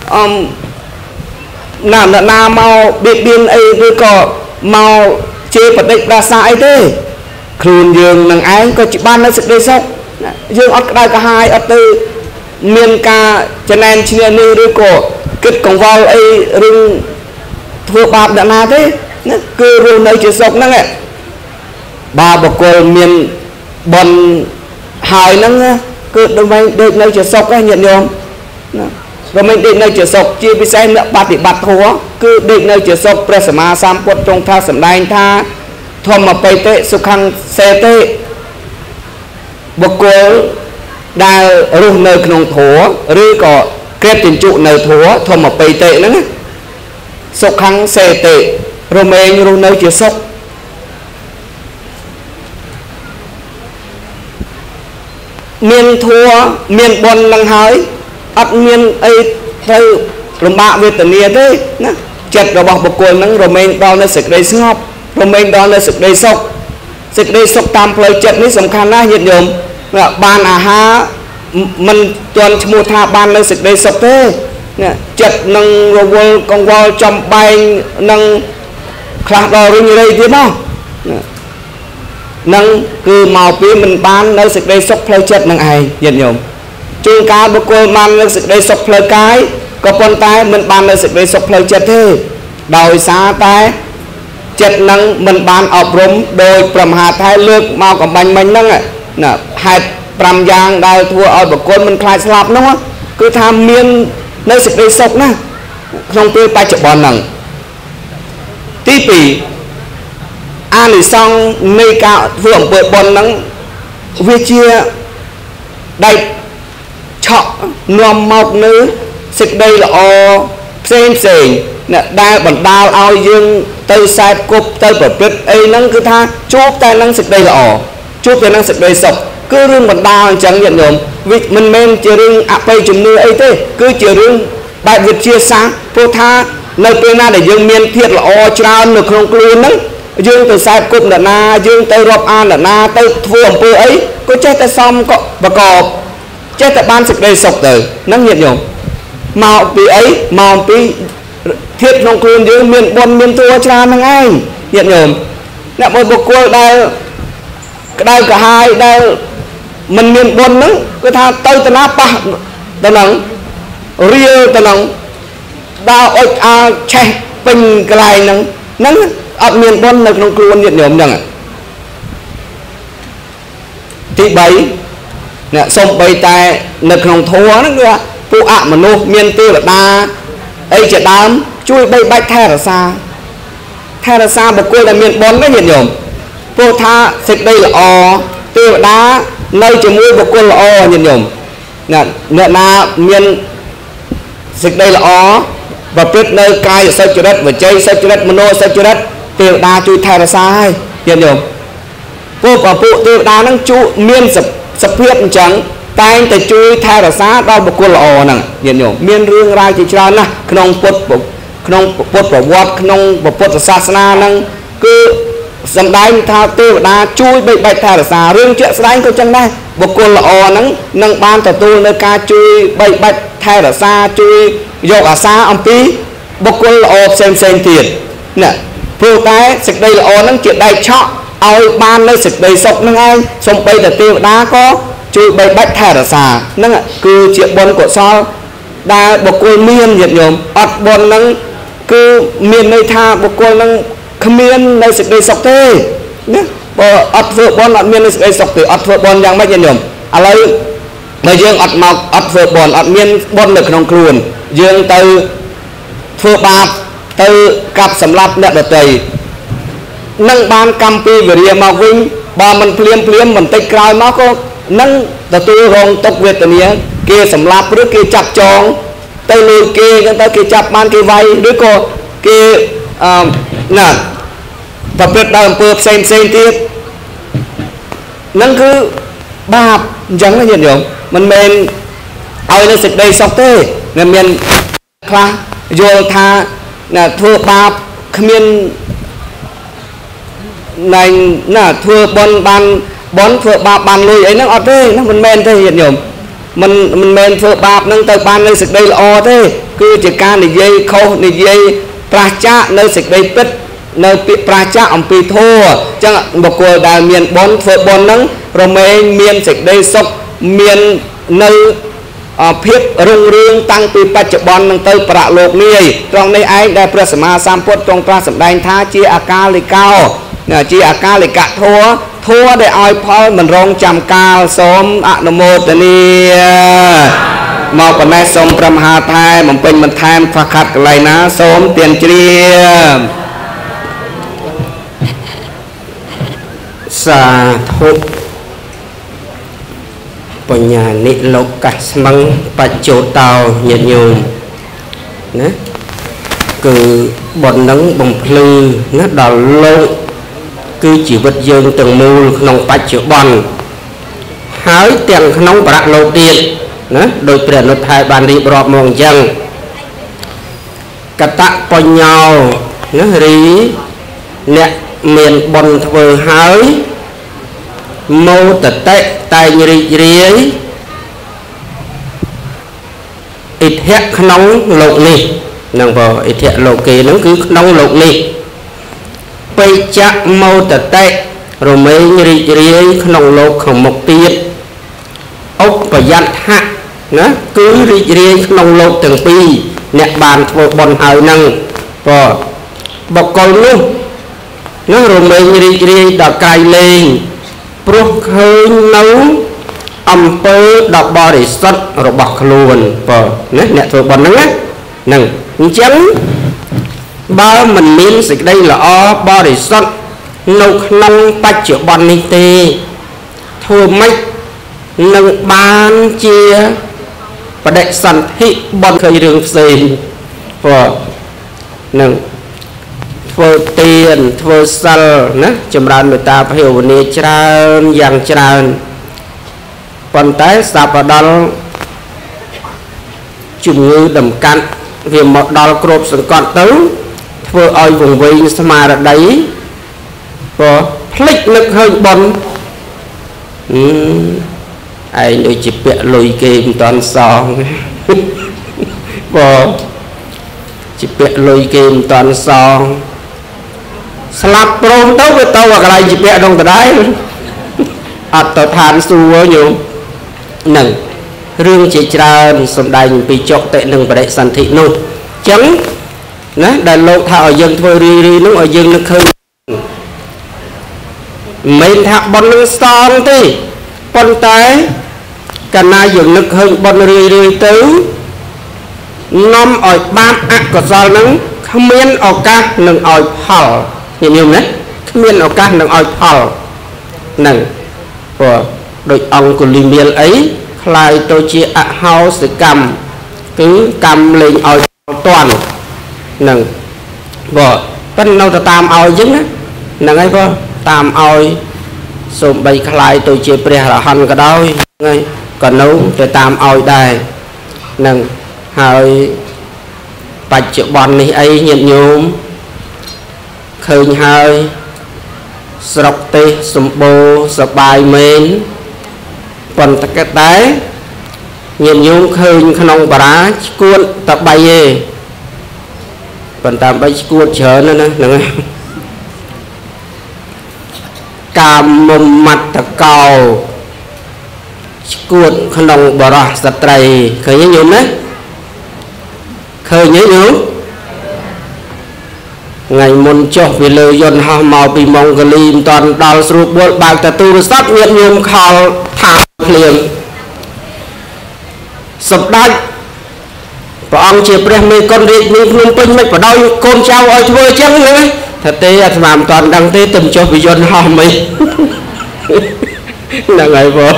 ណាមកបៀតបៀនអីឬក៏មកជេរបដិប្រាសាអីទេខ្លួនយើងនឹងឯងក៏បាននៅសេចក្តីសុខយើងអត់ក្តៅក្រហាយអត់ទៅមានការចំណែនឈ្នះនេះឬក៏គិតកង្វល់អីរឿងធ្វើបាបអ្នកណាទេណាគឺរស់នៅជាសុខហ្នឹងបើបុគ្គលមានបុណ្យហើយហ្នឹងគឺដើម្បីដេកនៅជាសុខហ្នឹងញាតិញោមណាដើម្បីដេកនៅជាសុខជាពិសេសអ្នកបប្រតិបត្តិធម៌គឺដេកនៅជាសុខព្រះសម្មាសម្ពុទ្ធទ្រង់ថាសម្ដែងថាធម្មបិតិសុខੰសេតិបុគ្គលដែលរស់នៅក្នុងធម៌ឬក៏ក្រេបជញ្ជុនៅធម៌ធម្មបិតិហ្នឹងសុខੰសេតិរមែងរស់នៅជាសុខមានធัวមានបុណ្យនឹងហើយអត់មានអីទៅលំបាកវេទនាទេណាចិត្តរបស់បុគ្គលនឹងរមែងដល់នៅសេចក្តីស្ងប់រមែងដល់នៅសេចក្តីសុខសេចក្តីសុខតាមផ្លូវចិត្តនេះសំខាន់ណាស់ញាតិញោមបានអាហារមិនទាន់ឈ្មោះថាបាននៅសេចក្តីសុខទេចិត្តនឹងរវល់កង្វល់ចំបែងនឹងខ្លះដល់រិញរៃទៀតណានឹងគឺមកពីមិនបាននៅសេចក្តីសុខផ្លូវចិត្តនឹងឯងញាតិញោមជួនកាលបុគ្គលបាននៅសេចក្តីសុខផ្លូវកាយក៏ប៉ុន្តែមិនបាននៅសេចក្តីសុខផ្លូវចិត្តទេដោយសារតែចិត្តនឹងមិនបានអប់រំដោយព្រះមហាថៃលើកមកកំបាញ់មិញហ្នឹងណាហេតុ5យ៉ាងដែលធ្វើឲ្យបុគ្គលមិនខ្លាចស្លាប់ហ្នឹងគឺថាមាននៅសេចក្តីសុខណាក្នុងពេលបច្ចុប្បន្នហ្នឹងទី2អានិសង្សនៃការធ្វើអំពើបុណ្យហ្នឹងវាជាដៃឆក់នាំមកនៅសេចក្តីល្អផ្សេងដែលបណ្ដាលឲ្យយើងទៅសែបគប់ទៅប្រព្រឹត្តអីហ្នឹងគឺថាជួបតែនឹងសេចក្តីល្អជួបតែនឹងសេចក្តីសុខគឺរឿងបណ្ដាលអញ្ចឹងញាតិញោមវាមិនមែនជារឿងអបិយជំនឿអីទេគឺជារឿងបែបវិទ្យាសាស្ត្រព្រោះថានៅពេលណាដែលយើងមានធាតុល្អច្រើននៅក្នុងខ្លួនហ្នឹងយើងទៅសែបគប់អ្នកណាយើងទៅរាប់អានអ្នកណាទៅធ្វើអំពើអីក៏ចេះតែសំក៏ប្រកបចេះតែបានសេចក្តីសុខទៅហ្នឹងញាតិញោមមកពីអីមកពីធាតុក្នុងខ្លួនយើងមានបុណ្យមានធម៌ច្រើនហ្នឹងឯងញាតិញោមអ្នកបុគ្គលដែលក្តៅក្រហាយដែលមិនមានបុណ្យហ្នឹងគឺថាទៅតាណាប៉ះទៅហ្នឹងរៀលទៅហ្នឹងដើរអុចអាលឆេះពេញកន្លែងហ្នឹងអត់មានបុណ្យនៅក្នុងខ្លួនញាតិញោមហ្នឹងទី3អ្នកសំបីតែនៅក្នុងធម៌ហ្នឹងគឺពួកអមនុស្សមានទេវតាអីជាដើមជួយបីបាច់ថែរក្សាបុគ្គលដែលមានបុណ្យណាញាតិញោមព្រោះថាសេចក្តីល្អទេវតានៅជាមួយបុគ្គលល្អញាតិញោមអ្នកណាមានសេចក្តីល្អប្រព្រឹត្តនៅកាយសុចរិតវចីសុចរិតមโนសុចរិតទេវតាជួយថែរក្សាឲ្យញាតិញោមពួកទេវតាហ្នឹងជួយមានសភាពអញ្ចឹងតែងតែជួយថែរក្សាដល់បុគ្គលល្អហ្នឹងញាតិញោមមានរឿងរ៉ាវជាច្រើនណាស់ក្នុងពុទ្ធប្រវត្តិក្នុងពុទ្ធសាសនាហ្នឹងគឺសម្ដែងថាទេវតាជួយបីបាច់ថែរក្សារឿងជាក់ស្ដែងក៏ចឹងដែរបុគ្គលល្អហ្នឹងនឹងបានទទួលនៅការជួយបីបាច់ថែរក្សាជួយយកអាសាអំពីបុគ្គលល្អផ្សេងទៀតណាព្រោះតែសេចក្តីល្អហ្នឹងជាដៃឆក់ឲ្យបាននៅសេចក្តីសុខហ្នឹងឯងសំបីតែទេវតាក៏ជួយបីបាច់ថែរក្សាហ្នឹងគឺជាបុណ្យកុសលដែលបុគ្គលមានញាតិញោមអត់បុណ្យហ្នឹងគឺមានន័យថាបុគ្គលហ្នឹងគ្មាននៅសេចក្តីសុខទេណាបើអត់ធ្វើបុណ្យអត់មាននៅសេចក្តីសុខទេអត់ធ្វើបុណ្យយ៉ាងម៉េចញាតិញោមឥឡូវបើយើងអត់មកអត់ធ្វើបុណ្យអត់មានបុណ្យនៅក្នុងខ្លួនយើងទៅធ្វើបាបទៅកាប់សម្លាប់អ្នកដទៃនឹងបានកម្មពីវិរិយមកវិញបើមិនភ្លាមបន្តិចក្រោយមកក៏នឹងទទួលរងទុក្ខវេទនាគេសម្លាប់ឬគេចាប់ចងទៅលួចគេចឹងទៅគេចាប់បានគេវាយឬក៏គេ và biết đâu vừa xem tiếp nâng cứ ba chẳng là hiện không mình men ai nó xịt đây sọc thế nên miền kha vô tha là thua ba miền này là thua bón thua ba ban lui ấy nó ở thế nó mình men thế hiện không mình men thua ba nâng tới ban nơi xịt đây là o thế cứ chỉ ca này dây khâu này dây pra cha nơi xịt đây pít nơi pra cha ông pi thua chẳng một cuộc đại miền bón thua bón nâng rồi mấy miền xịt đây sọc miền nơi phiếp rung rương tăng từ bạch chợ bòn nâng tới bạ lột này trong này ai đãประสมาสามพุทธtrong traสำแดงท่าเจียอาการเลยเก้าเจียอาการเลยกะทั่วได้อ้อยพอมันรองจำกาลสมอนุโมทนีมาปนัยสมประมหาไทยมันเป็นมันแทนฝักขัดกันเลยนะสมเตียนเจียสาธุปัญญานิโลกัสมังปัจจุตาวnhiệt nhungนะคือบนนั้นบ่มพลือนะดอกโลกคือชีวิตយើងទាំងមូលក្នុងបច្ចុប្បន្នហើយទាំងក្នុងប្រាក់លោកទៀតណាដោយព្រះអនុថែបានរៀបរាប់មកអញ្ចឹងកតបញ្ញោណារីអ្នកមានបុណ្យធ្វើហើយមោតតេតែងរីករាយអិទ្ធិក្នុងលោកនេះនឹងបើអិទ្ធិលោកគេនឹងគឺក្នុងលោកនេះបេចៈមោតតេរមែងរីករាយក្នុងលោកខាងមុខទៀតឧបយដ្ឋៈណាគឺរីករាយក្នុងលោកទាំងពីរអ្នកបានធ្វើបុណ្យហើយនឹងបើបុគ្គលនោះនឹងរមែងរីករាយដល់កាយលែងព្រោះឃើញនៅអំពើដ៏បរិសុទ្ធរបស់ខ្លួនបើណាអ្នកធ្វើបុណ្យហ្នឹងហ្នឹងអញ្ចឹងបើមិនមានសេចក្តីល្អបរិសុទ្ធនៅក្នុងបច្ចុប្បន្ននេះទេធ្វើម៉េចនឹងបានជាបដិសន្ធិបុណ្យឃើញរឿងផ្សេងព្រោះនឹងធ្វើទានធ្វើសិលណាចម្រើនមេត្តាភាវនាច្រើនយ៉ាងច្រើនប៉ុន្តែស្ដាប់ដល់ជំងឺដំកាត់វាមកដល់គ្របសង្កត់ទៅធ្វើឲ្យវង្វេងស្មារតីព្រោះភ្លេចនឹកឃើញបុណ្យឯងដូចជាពាក់លុយគេមិនតាន់សងព្រោះជាពាក់លុយគេមិនតាន់សងស្លាប់ព្រមទៅវាទៅកន្លែងជាពាក់ក្នុងដដែលអត់ទៅឋានសួគ៌ញោមនឹងរឿងជាច្រើនសំដែងពីចុតិនិងបដិសន្ធិនោះអញ្ចឹងណាដែលលោកថាឲ្យយើងធ្វើរីនោះឲ្យយើងនឹកឃើញមិនថាបុណ្យនឹងស្តងទេប៉ុន្តែកាលណាយើងនឹកឃើញបុណ្យរីទៅនាំឲ្យបាបអកុសលនឹងគ្មានឱកាសនឹងឲ្យផលញញឹមណាគ្មានឱកាសនឹងឲ្យផលនឹងព្រោះដូចអង្គលីមៀលអីคล้ายទៅជាអហោសកម្មគឺកម្មលេងឲ្យតាន់នឹងបើប៉ុន្តែនៅតែតាមឲ្យអញ្ចឹងណាហ្នឹងហើយបើតាមឲ្យសូម្បីคล้ายទៅជាព្រះអរហន្តក៏ដោយហ្នឹងហើយក៏នៅតែតាមឲ្យដែរនឹងហើយបច្ចុប្បន្ននេះអីញាតិញោមឃើញហើយស្រុកទេសសម្បូរសបាយមែនប៉ុន្តែក៏ដែរញាតិញោមឃើញក្នុងបារាឈួតតែ3ទេប៉ុន្តែបីឈួតច្រើនណាស់ហ្នឹងហើយកាមមត្តកោឈួតក្នុងបរោះស្ត្រីឃើញទេញោមណាឃើញទេញោមថ្ងៃមុនចុះពីលើយន្តហោះមកពីម៉ុងហ្កូលីមិនតាន់ដល់ស្រួលបុលបើកតែទូរស័ព្ទញាតិញោមខលថាភ្លាមសម្ដេចព្រះអង្គជាព្រះមេកុនរាជនាងភ្នំពេញមិនបដោយកូនចៅឲ្យធ្វើអញ្ចឹងណាថាទេអាត្មាមិនតាន់ដឹងទេទៅចុះពីយន្តហោះមិនហ្នឹងហើយបង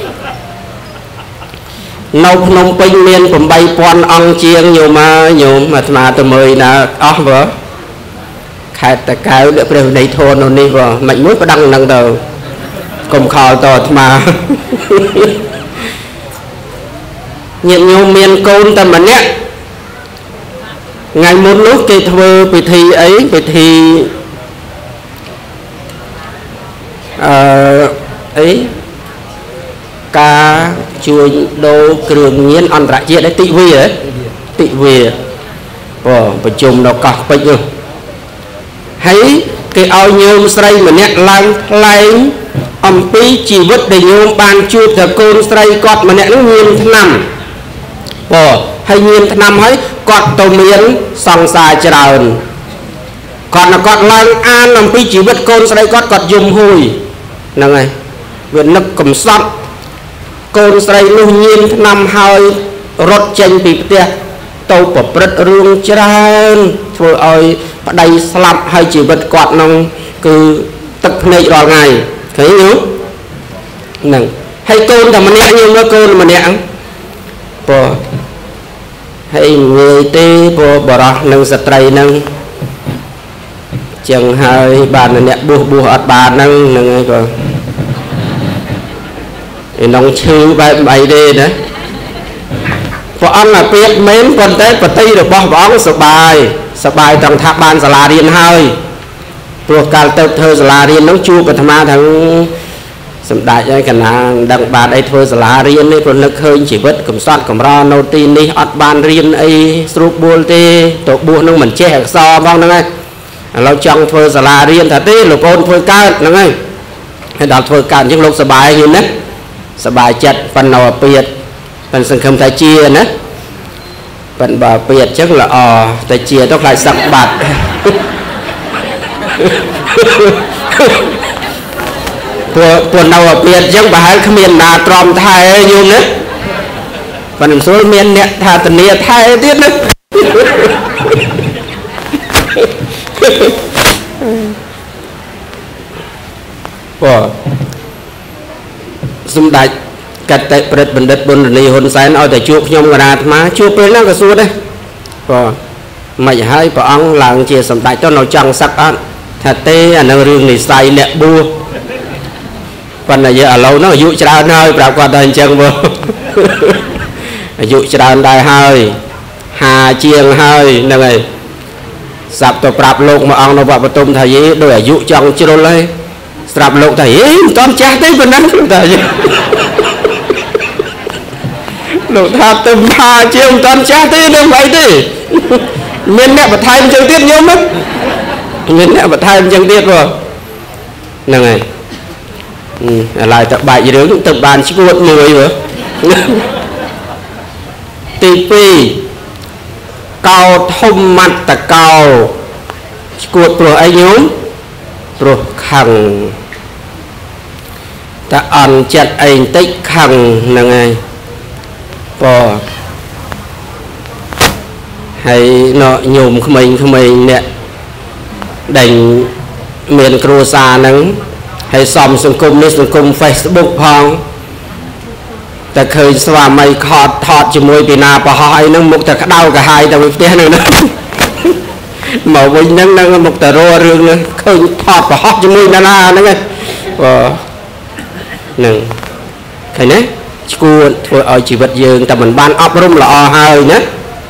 នៅភ្នំពេញមាន 8000 អង្គជាងញោមអាត្មាទៅមើលណាអស់បើខេត្តតាកែវអ្នកព្រះវិន័យធននោះនេះក៏មិនមួយប្រដឹងហ្នឹងទៅកុំខលតអាត្មាញាតិញោមមានកូនតែម្នាក់ថ្ងៃមុននោះគេធ្វើពិធីអីពិធីអីការជួយដូរគ្រឿងញៀនអន្តរជាតិឯតិវាប្រជុំនៅកោះពេជ្រនោះហើយគេឲ្យញោមស្រីម្នាក់ឡើងថ្លែងអំពីជីវិតដែលញោមបានជួបតែកូនស្រីគាត់ម្នាក់នោះញៀនថ្នាំហើយញៀនថ្នាំហើយគាត់ទៅមានសង្សារច្រើនគាត់ឡើងអានអំពីជីវិតកូនស្រីគាត់យំហួយហ្នឹងហើយវានឹកកំសត់កូនស្រីនោះញៀនថ្នាំហើយរត់ចេញពីផ្ទះទៅប្រព្រឹត្តរឿងច្រើនធ្វើឲ្យប្តីស្លាប់ហើយជីវិតគាត់នោះគឺទឹកភ្នែករាល់ថ្ងៃឃើញទេហ្នឹងហើយកូនតែម្នាក់ញោមមើលកូនម្នាក់ហើយងាយទេបរោះនឹងស្ត្រីហ្នឹងចឹងហើយបានអ្នកបួសអត់បានហ្នឹងហើយក៏ឯនងឈឺបែបអីទេណាព្រះអង្គអាពាតមែនប៉ុន្តែបតីរបស់ព្រះអង្គសបាយត្រង់ថាបានសាលារៀនហើយព្រោះកាលទៅធ្វើសាលារៀននោះជួបអាត្មាទាំងសម្ដេចហើយកណាដឹងបានអីធ្វើសាលារៀននេះព្រោះនឹកឃើញជីវិតកំសត់កំរនៅទីនេះអត់បានរៀនអីស្រួលបួលទេទៅបួសនឹងមិនចេះអក្សរផងហ្នឹងហើយឥឡូវចង់ធ្វើសាលារៀនថាទេលោកអូនធ្វើកើតហ្នឹងហើយដល់ធ្វើកើតអញ្ចឹងលោកសប្បាយយល់ណាសប្បាយចិត្តប៉ុណ្ណោះអាពាតប៉ុន្តែសង្ឃឹមថាជាណាប៉ុន្តែបើអាពាតអញ្ចឹងល្អតែជាទៅខ្លាចសឹកបាត់ពួកនៅអាពាតអញ្ចឹងប្រហែលគ្មានណាទ្រាំថែយល់ណាប៉ុន្តែមិនស្រួលមានអ្នកថាធានាថែទៀតណាសម្ដេចកតេប្រិទ្ធបណ្ឌិតប៊ុនរនីហ៊ុនសែនឲ្យតែជួបខ្ញុំកណាអាត្មាជួបពេលហ្នឹងក៏សួរដែរមិនហើយព្រះអង្គឡើងជាសម្ដេចទៅនៅចង់សឹកអត់ថាទេអានឹងរឿងនិស័យអ្នកបួសប៉ុន្តែយើងឥឡូវហ្នឹងអាយុច្រើនហើយប្រាប់គាត់តែអញ្ចឹងមើលអាយុច្រើនដែរហើយ50ជាងហើយហ្នឹងហើយស្រាប់ទៅប្រាប់លោកមួយអង្គនៅវត្តបទុមថាយេដោយអាយុចង់ជ្រុលហើយស្រាប់លោកថាហេមិនតាន់ចាស់ទេប៉ុណ្ណឹងតែលោកថាទៅ50ជាងមិនតាន់ចាស់ទេនឹងអីទេមានអ្នកបន្ថែមចឹងទៀតញោមមានអ្នកបន្ថែមចឹងទៀតហ្នឹងហើយឥឡូវទៅបាច់រឿងទៅបានឈួតមួយទី2កោធំមត្តកោឈួតព្រោះអីញោមព្រោះខឹងតែអន់ចិត្តអីបន្តិចខឹងហ្នឹងហើយហើយញោមក្មេងអ្នកដែលមានគ្រួសារហ្នឹងហើយសំសង្គមនេះសង្គម Facebook ផងតែឃើញស្វាមីខតថតជាមួយពីណាប្រហោះអីហ្នឹងមុខតែក្តៅកាហាយទៅផ្ទះហ្នឹងមកវិញហ្នឹងមុខតែរករឿងហ្នឹងឃើញថតប្រហោះជាមួយណាហ្នឹងហ្នឹងឃើញទេឈួតធ្វើឲ្យជីវិតយើងតែមិនបានអប់រំល្អហើយណា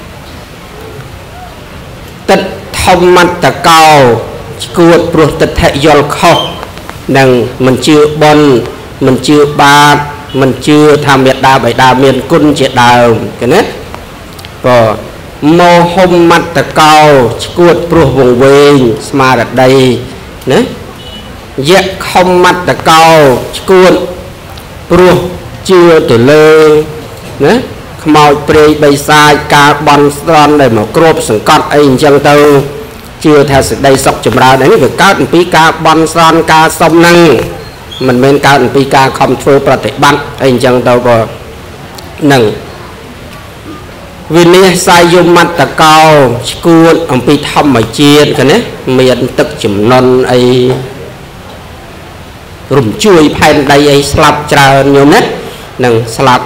ទិដ្ឋធម្មត្តកោឈួតព្រោះទិដ្ឋិយល់ខុសនឹងមិនជឿបុណ្យមិនជឿបាបមិនជឿថាមេត្តាបិតាមានគុណជាដើមឃើញទេមោហមត្តកោឈួតព្រោះវង្វេងស្មារតីណាយៈខមមត្តកោឈួតព្រោះជឿទៅលើណាខ្មោចព្រៃបិសាចការបន់ស្រន់ដែលមកគ្របសង្កត់អីអញ្ចឹងទៅជឿថាសេចក្តីសុខចម្រើននេះវាកើតអំពីការបន់ស្រន់ការសុំហ្នឹងមិនមែនកើតអំពីការខំធ្វើប្រតិបត្តិអីអញ្ចឹងទៅក៏នឹងវិនិច្ឆ័យយមត្តកោឈួតអំពីធម្មជាតិឃើញទេមានទឹកចំនួនអីរំជួយផែនដីអីស្លាប់ច្រើនញោមណានឹងស្លាប់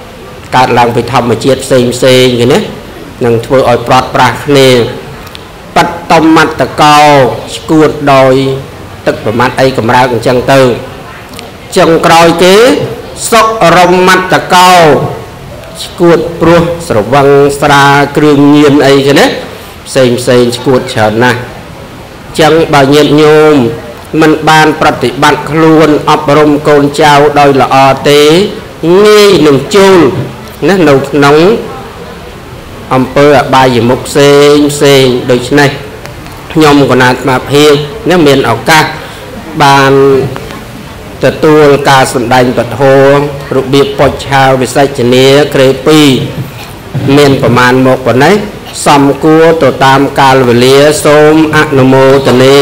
កើតឡើងពីធម្មជាតិផ្សេងឃើញទេនឹងធ្វើឲ្យប្រត់ប្រាស់គ្នាបปัตตมัตตะเกาสกูดโดยตึกประมาณไอกำรากันจังเตอจังกรอยเก๋สกรมัตตะเกาสกูดปลุกสระวังสราเครื่องเงียนไอกันนะเซ็งสกูดเฉินนะจังบาเงียนโยมมันบานปฏิบัติคลวนอบรมโกนเจ้าโดยละอเตงี้หนึ่งจูนนะหนุกน้องอำเภอบายมุกเซงโดยในยมกนาดมาเพียงเนี่ยเมียนออกกาบานแต่ตัวการสันดันปัทโธรูปเบียปชาววิสัยเนียเครปีเมียนประมาณหมกกว่านี้สมกัวตัวตามการเวลียสมอนุโมทนี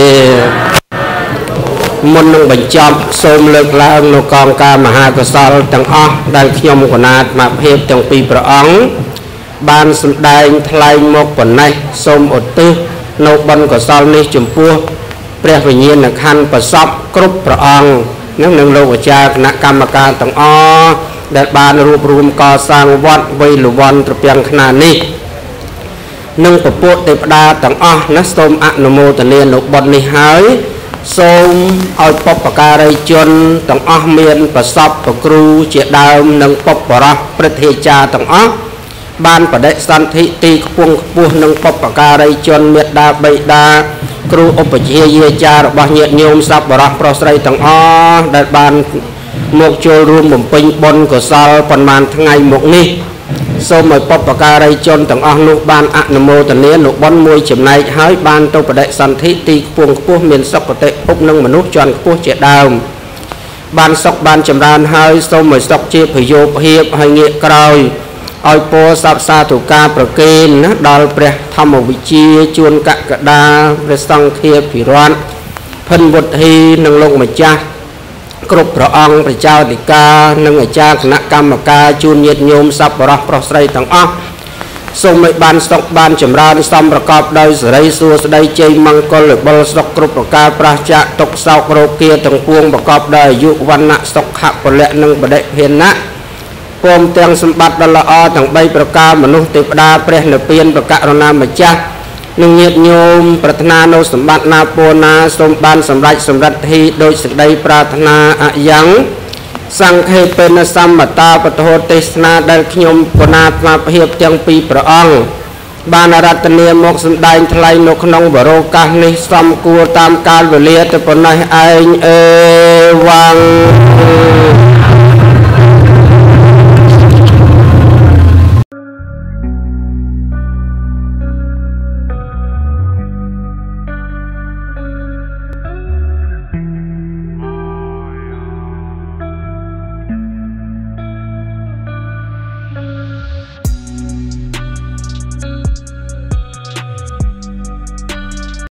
มนต์บัญญัติสมเลิกแล้วนกองการมหากษัตริย์ต่างอ้อได้ขยมกนาดมาเพียงจังปีพระองค์บานสันดันทลายหมกกว่านี้สมอดตึนกบันกษัตริย์นี้จุ่มปัวเปรียบวิญญาณขันประสบกรุบพระองค์นั่งหนึ่งโลกจากคณะกรรมการต่างอ้อได้บานรูปรวมก่อสร้างวัดไว้หรือวันตระเพียงขนาดนี้นึ่งประปุเทพดาต่างอ้อนักสมอนุโมทนีนกบอลนี้หายสมเอาปปการิจนต่างอ้อเมียนประสบประครูเจดาวนึ่งปปรประเทศจาต่างอ้อบานประเดสันทิตีขวงปูนึ่งปปการิจนเมียดาใบดาครูอุปเชียเยจารบะเนียโยมสับบรปรสไรต่างอ้อได้บานหมกโจรวมบ่มปิงบนกศลประมาณทั้งไงหมกนี้สมัยปปการิจนต่างอ้อนุบานอนุโมทนีนุบอนมวยจำในหายบานตัวประเดสันทิตีขวงปูเมียนสกเตะปุกนึ่งมนุษย์จนปูเจดาวบานสกบานจำรานหายสมัยสกเจียพโยพเฮียบให้เงียกรอยเอาโปสับสาตุกาประเกณฑ์นะดอลเปรธรรมวิจีจวนกะกะดาเรสังเทียผิร้อนพันบทฮีนังลงมาจ้ากรุบพระองค์พระเจ้าติกานังอาจารย์คณะกรรมการจูนเย็ดโยมสับปะรปรสไรต่างอ้อทรงไม่บานสกบานจำรานซ้ำประกอบโดยสไรสัวสไดใจมังกรหรือบอลสกกรุบประกาประจะตกเสาโรเกียต่างพวงประกอบโดยยุวันณะสกขะปะเละนังประเดเพนนะปมเตียงสมบัติดลอต่างใบประกาศมนุษย์เทพดาเปรตเปลี่ยนประกาศรณามจ้าหนึ่งเงียดโยมปรารถนาโนสมบัตินาโปนาสมบัติสำรัจสำรัจทีโดยสิ่งใดปรารถนาอะยังสังเคเป็นสัมมตาปโทติสนาได้ขยมปนาตมาเพียบเตียงปีพระองค์บานรัตเนียมกสันได้ทลายนกนองบโรกานิสัมกูตามการเวลียตปนัยไอวัง